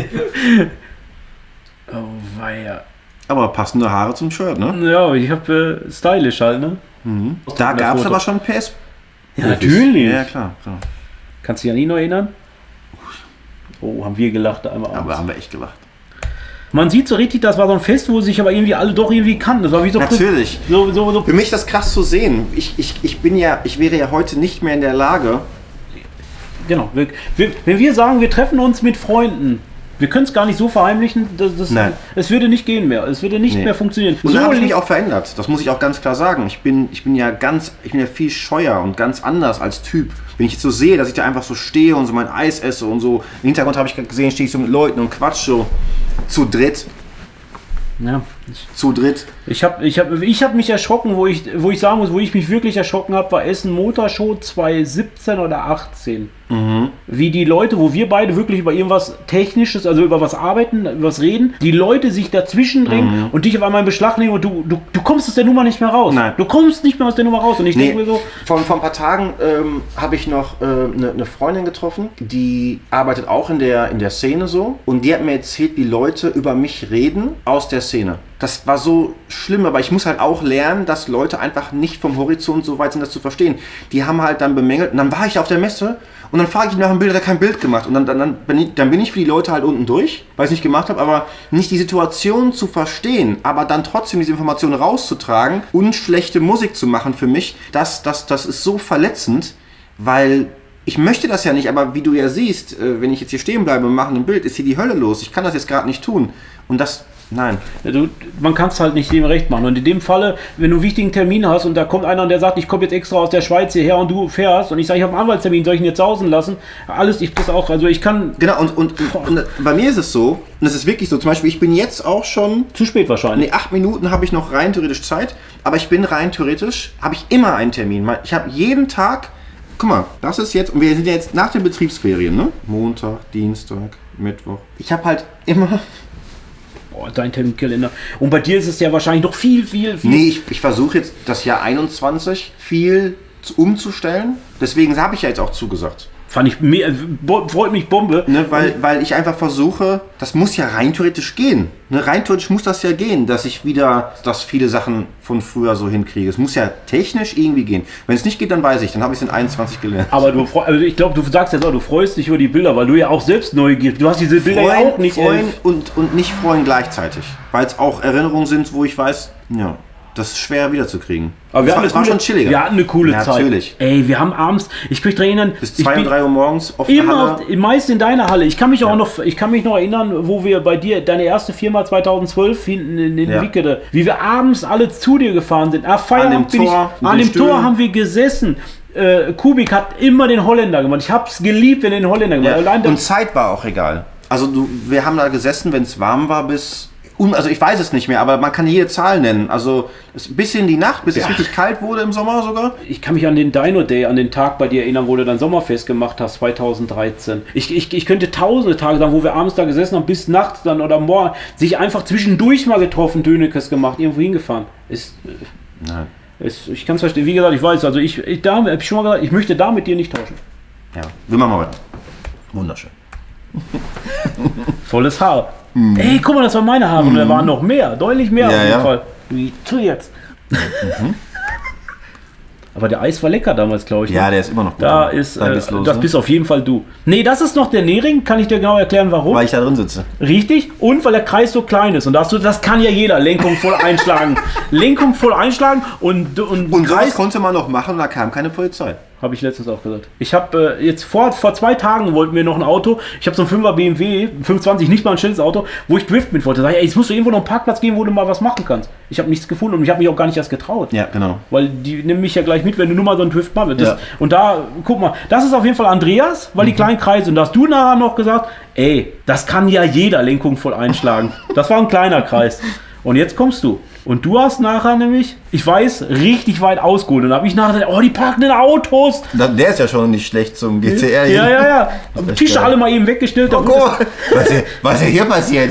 Oh, weia. Aber passende Haare zum Shirt, ne? Ja, ich hab äh, stylisch halt, ne? Mhm. Da Das gab es Foto. aber schon P S. Ja, natürlich. Ja, klar, klar. Kannst du dich an ihn noch erinnern? Oh, haben wir gelacht einmal. Aber abends. haben wir echt gelacht. Man sieht so richtig, das war so ein Fest, wo sich aber irgendwie alle doch irgendwie kannten. Das war wie so Natürlich. So, so, so. Für mich ist das krass zu sehen. Ich, ich, ich bin ja, ich wäre ja heute nicht mehr in der Lage. Genau. Wir, wir, wenn wir sagen, wir treffen uns mit Freunden, wir können es gar nicht so verheimlichen, das, das, Nein. es würde nicht gehen mehr. Es würde nicht Nee. mehr funktionieren. Und da habe ich mich li- auch verändert. Das muss ich auch ganz klar sagen. Ich bin, ich bin ja ganz, ich bin ja viel scheuer und ganz anders als Typ. Wenn ich jetzt so sehe, dass ich da einfach so stehe und so mein Eis esse und so. Im Hintergrund habe ich gesehen, stehe ich so mit Leuten und quatsch so zu dritt. ja, ich Zu dritt. ich habe ich hab, ich hab mich erschrocken, wo ich, wo ich sagen muss, wo ich mich wirklich erschrocken habe, war Essen Motorshow zweitausendsiebzehn oder achtzehn. Mhm. Wie die Leute, wo wir beide wirklich über irgendwas Technisches, also über was arbeiten, über was reden, die Leute sich dazwischen drängen Mhm. und dich auf einmal in Beschlag nehmen und du, du, du kommst aus der Nummer nicht mehr raus. Nein. Du kommst nicht mehr aus der Nummer raus. Und ich Nee, denke mir so, vor, vor ein paar Tagen ähm, habe ich noch eine äh, ne- ne Freundin getroffen, die arbeitet auch in der, in der Szene so. Und die hat mir erzählt, wie Leute über mich reden aus der Szene. Das war so schlimm, aber ich muss halt auch lernen, dass Leute einfach nicht vom Horizont so weit sind, das zu verstehen. Die haben halt dann bemängelt, und dann war ich auf der Messe und dann frage ich ihn nach dem Bild, hat er kein Bild gemacht. Und dann, dann, dann, bin ich, dann bin ich für die Leute halt unten durch, weil ich es nicht gemacht habe, aber nicht die Situation zu verstehen, aber dann trotzdem diese Informationen rauszutragen und schlechte Musik zu machen für mich, das, das, das ist so verletzend, weil ich möchte das ja nicht, aber wie du ja siehst, äh, wenn ich jetzt hier stehen bleibe und mache ein Bild, ist hier die Hölle los. Ich kann das jetzt gerade nicht tun. Und das, nein. ja, du, man kann es halt nicht dem recht machen. Und in dem Falle, wenn du einen wichtigen Termin hast und da kommt einer und der sagt, ich komme jetzt extra aus der Schweiz hierher und du fährst und ich sage, ich habe einen Anwaltstermin, soll ich ihn jetzt sausen lassen? Alles, ich das auch, also ich kann, Genau, und, und, und, und bei mir ist es so, und es ist wirklich so, zum Beispiel, ich bin jetzt auch schon, zu spät wahrscheinlich. nee, acht Minuten habe ich noch rein theoretisch Zeit, aber ich bin rein theoretisch, habe ich immer einen Termin. Ich habe jeden Tag, guck mal, das ist jetzt, und wir sind ja jetzt nach den Betriebsferien, ne? Montag, Dienstag, Mittwoch. Ich habe halt immer, Boah, dein Terminkalender. Und bei dir ist es ja wahrscheinlich noch viel, viel, viel. nee, ich, ich versuche jetzt das Jahr einundzwanzig viel zu- umzustellen, deswegen habe ich ja jetzt auch zugesagt. Fand ich, mehr, bo- freut mich Bombe. Ne, weil, weil ich einfach versuche, das muss ja rein theoretisch gehen. Ne, rein theoretisch muss das ja gehen, dass ich wieder, dass viele Sachen von früher so hinkriege. Es muss ja technisch irgendwie gehen. Wenn es nicht geht, dann weiß ich, dann habe ich es in einundzwanzig gelernt. Aber du, freu- also ich glaube, du sagst jetzt auch, du freust dich über die Bilder, weil du ja auch selbst neugierig, du hast diese Bilder ja auch nicht. freuen elf- und, und nicht freuen gleichzeitig. Weil es auch Erinnerungen sind, wo ich weiß, ja, das ist schwer wiederzukriegen. Aber wir das hatten, war, eine das war coole, schon chilliger. wir hatten eine coole Ja, Zeit. natürlich. Ey, wir haben abends, ich kann mich daran erinnern, Bis ich zwei bin und drei Uhr morgens auf der immer, Halle. auf, meist in deiner Halle. Ich kann mich auch Ja. noch, ich kann mich noch erinnern, wo wir bei dir, deine erste Firma zweitausendzwölf hinten in, in Ja. Wickede, wie wir abends alle zu dir gefahren sind. Ah, Feierabend dem bin Tor, ich, mit an den dem Tor Stühlen. haben wir gesessen. Äh, Kubik hat immer den Holländer gemacht. Ich hab's geliebt, wenn er den Holländer gemacht Ja. hat. Allein Und das, Zeit war auch egal. Also du, wir haben da gesessen, wenn es warm war, bis... un- Also ich weiß es nicht mehr, aber man kann jede Zahl nennen. Also es- bis in die Nacht, bis es Ja. richtig kalt wurde im Sommer sogar. ich kann mich an den Dino Day, an den Tag bei dir erinnern, wo du dann Sommerfest gemacht hast, zweitausenddreizehn. Ich, ich, ich könnte tausende Tage sagen, wo wir abends da gesessen haben, bis nachts dann oder morgen, sich einfach zwischendurch mal getroffen, Dönekes gemacht, irgendwo hingefahren. Ist, Nein. ist, ich kann es verstehen. Wie gesagt, ich weiß, also ich, ich da habe ich schon mal gesagt, ich möchte da mit dir nicht tauschen. Ja, wir machen mal weiter. Wunderschön. Volles Haar. Ey, guck mal, das waren meine Haare. Und da waren noch mehr, deutlich mehr Ja, auf jeden ja. Fall. Wie zu jetzt. Aber der Eis war lecker damals, glaube ich. Ja, ne? der ist immer noch gut. Da ist, Da äh, geht's los, das ne? bist auf jeden Fall du. Nee, das ist noch der Nähring, kann ich dir genau erklären, warum. Weil ich da drin sitze. Richtig. Und weil der Kreis so klein ist. Und da hast du, das kann ja jeder. Lenkung voll einschlagen. Lenkung voll einschlagen und, und, Und sowas Kreis konnte man noch machen, da kam keine Polizei. habe ich letztens auch gesagt. Ich habe äh, jetzt vor, vor zwei Tagen wollten wir noch ein Auto. Ich habe so ein fünfer B M W, fünfundzwanzig, nicht mal ein schnelles Auto, wo ich Drift mit wollte. Sag ich, ey, jetzt musst du irgendwo noch einen Parkplatz geben, wo du mal was machen kannst. Ich habe nichts gefunden und ich habe mich auch gar nicht erst getraut. Ja, genau. Weil die nehmen mich ja gleich mit, wenn du nur mal so einen Drift machst. Das, Ja. Und da, guck mal, das ist auf jeden Fall Andreas, weil die kleinen Kreise. Und da hast du nachher noch gesagt, ey, das kann ja jeder Lenkung voll einschlagen. Das war ein kleiner Kreis. Und jetzt kommst du. Und du hast nachher nämlich, ich weiß, richtig weit ausgeholt. Und da habe ich nachher gesagt, oh, die parkenden Autos. Da, der ist ja schon nicht schlecht zum G T R. Ja, ja, ja. ist echt Tische geil. alle mal eben weggestellt. da Oh, wurde guck mal, was, hier, was hier passiert.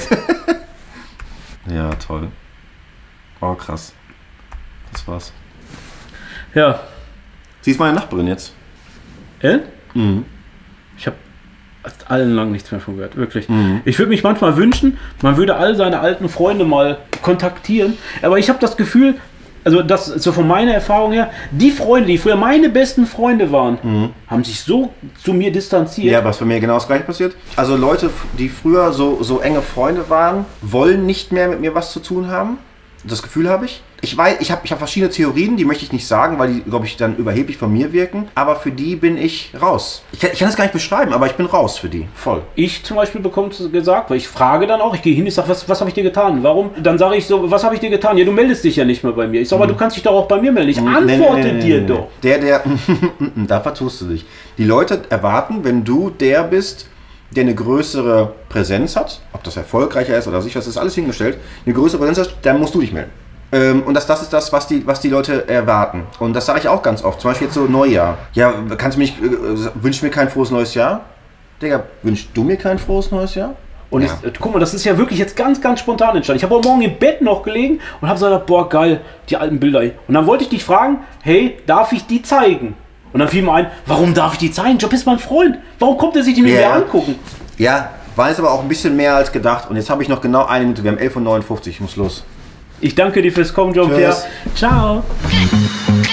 Ja, toll. Oh, krass. Das war's. es- Ja. Sie ist meine Nachbarin jetzt. Äh? Mhm. Ich habe allen lang nichts mehr von gehört, wirklich. Mhm. Ich würde mich manchmal wünschen, man würde all seine alten Freunde mal kontaktieren, aber ich habe das Gefühl, also das so von meiner Erfahrung her, die Freunde, die früher meine besten Freunde waren, haben sich so zu mir distanziert. Ja, was bei mir genau das gleiche passiert. Also Leute, die früher so, so enge Freunde waren, wollen nicht mehr mit mir was zu tun haben. Das Gefühl habe ich. Ich weiß, ich habe ich hab verschiedene Theorien, die möchte ich nicht sagen, weil die, glaube ich, dann überheblich von mir wirken. Aber für die bin ich raus. Ich, kann- ich kann das gar nicht beschreiben, aber ich bin raus für die. Voll. Ich zum Beispiel bekomme es gesagt, weil ich frage dann auch, ich gehe hin, ich sage, was, was habe ich dir getan? Warum? Dann sage ich so, was habe ich dir getan? Ja, du meldest dich ja nicht mehr bei mir. Ich sage, aber du kannst dich doch auch bei mir melden. Ich antworte dir doch. Der, der, da vertust du dich. Die Leute erwarten, wenn du der bist, der eine größere Präsenz hat, ob das erfolgreicher ist oder sicher, das ist alles hingestellt, eine größere Präsenz hast, dann musst du dich melden. Ähm, und das, das ist das, was die, was die Leute erwarten. Und das sage ich auch ganz oft. Zum Beispiel jetzt so Neujahr. Ja, kannst du mich, äh, wünsch mir kein frohes neues Jahr? Digga, wünschst du mir kein frohes neues Jahr? Und Ja. es, guck mal, das ist ja wirklich jetzt ganz, ganz spontan entstanden. Ich habe heute Morgen im Bett noch gelegen und habe gesagt, boah, geil, die alten Bilder. Und dann wollte ich dich fragen, hey, darf ich die zeigen? Und dann fiel mir ein, warum darf ich die zeigen? Du bist mein Freund. Warum kommt er sich die mit Ja. mir angucken? Ja, war jetzt aber auch ein bisschen mehr als gedacht. Und jetzt habe ich noch genau eine Minute. Wir haben elf Uhr neunundfünfzig, ich muss los. Ich danke dir fürs Kommen, Jean-Pierre. Tschüss. Ciao.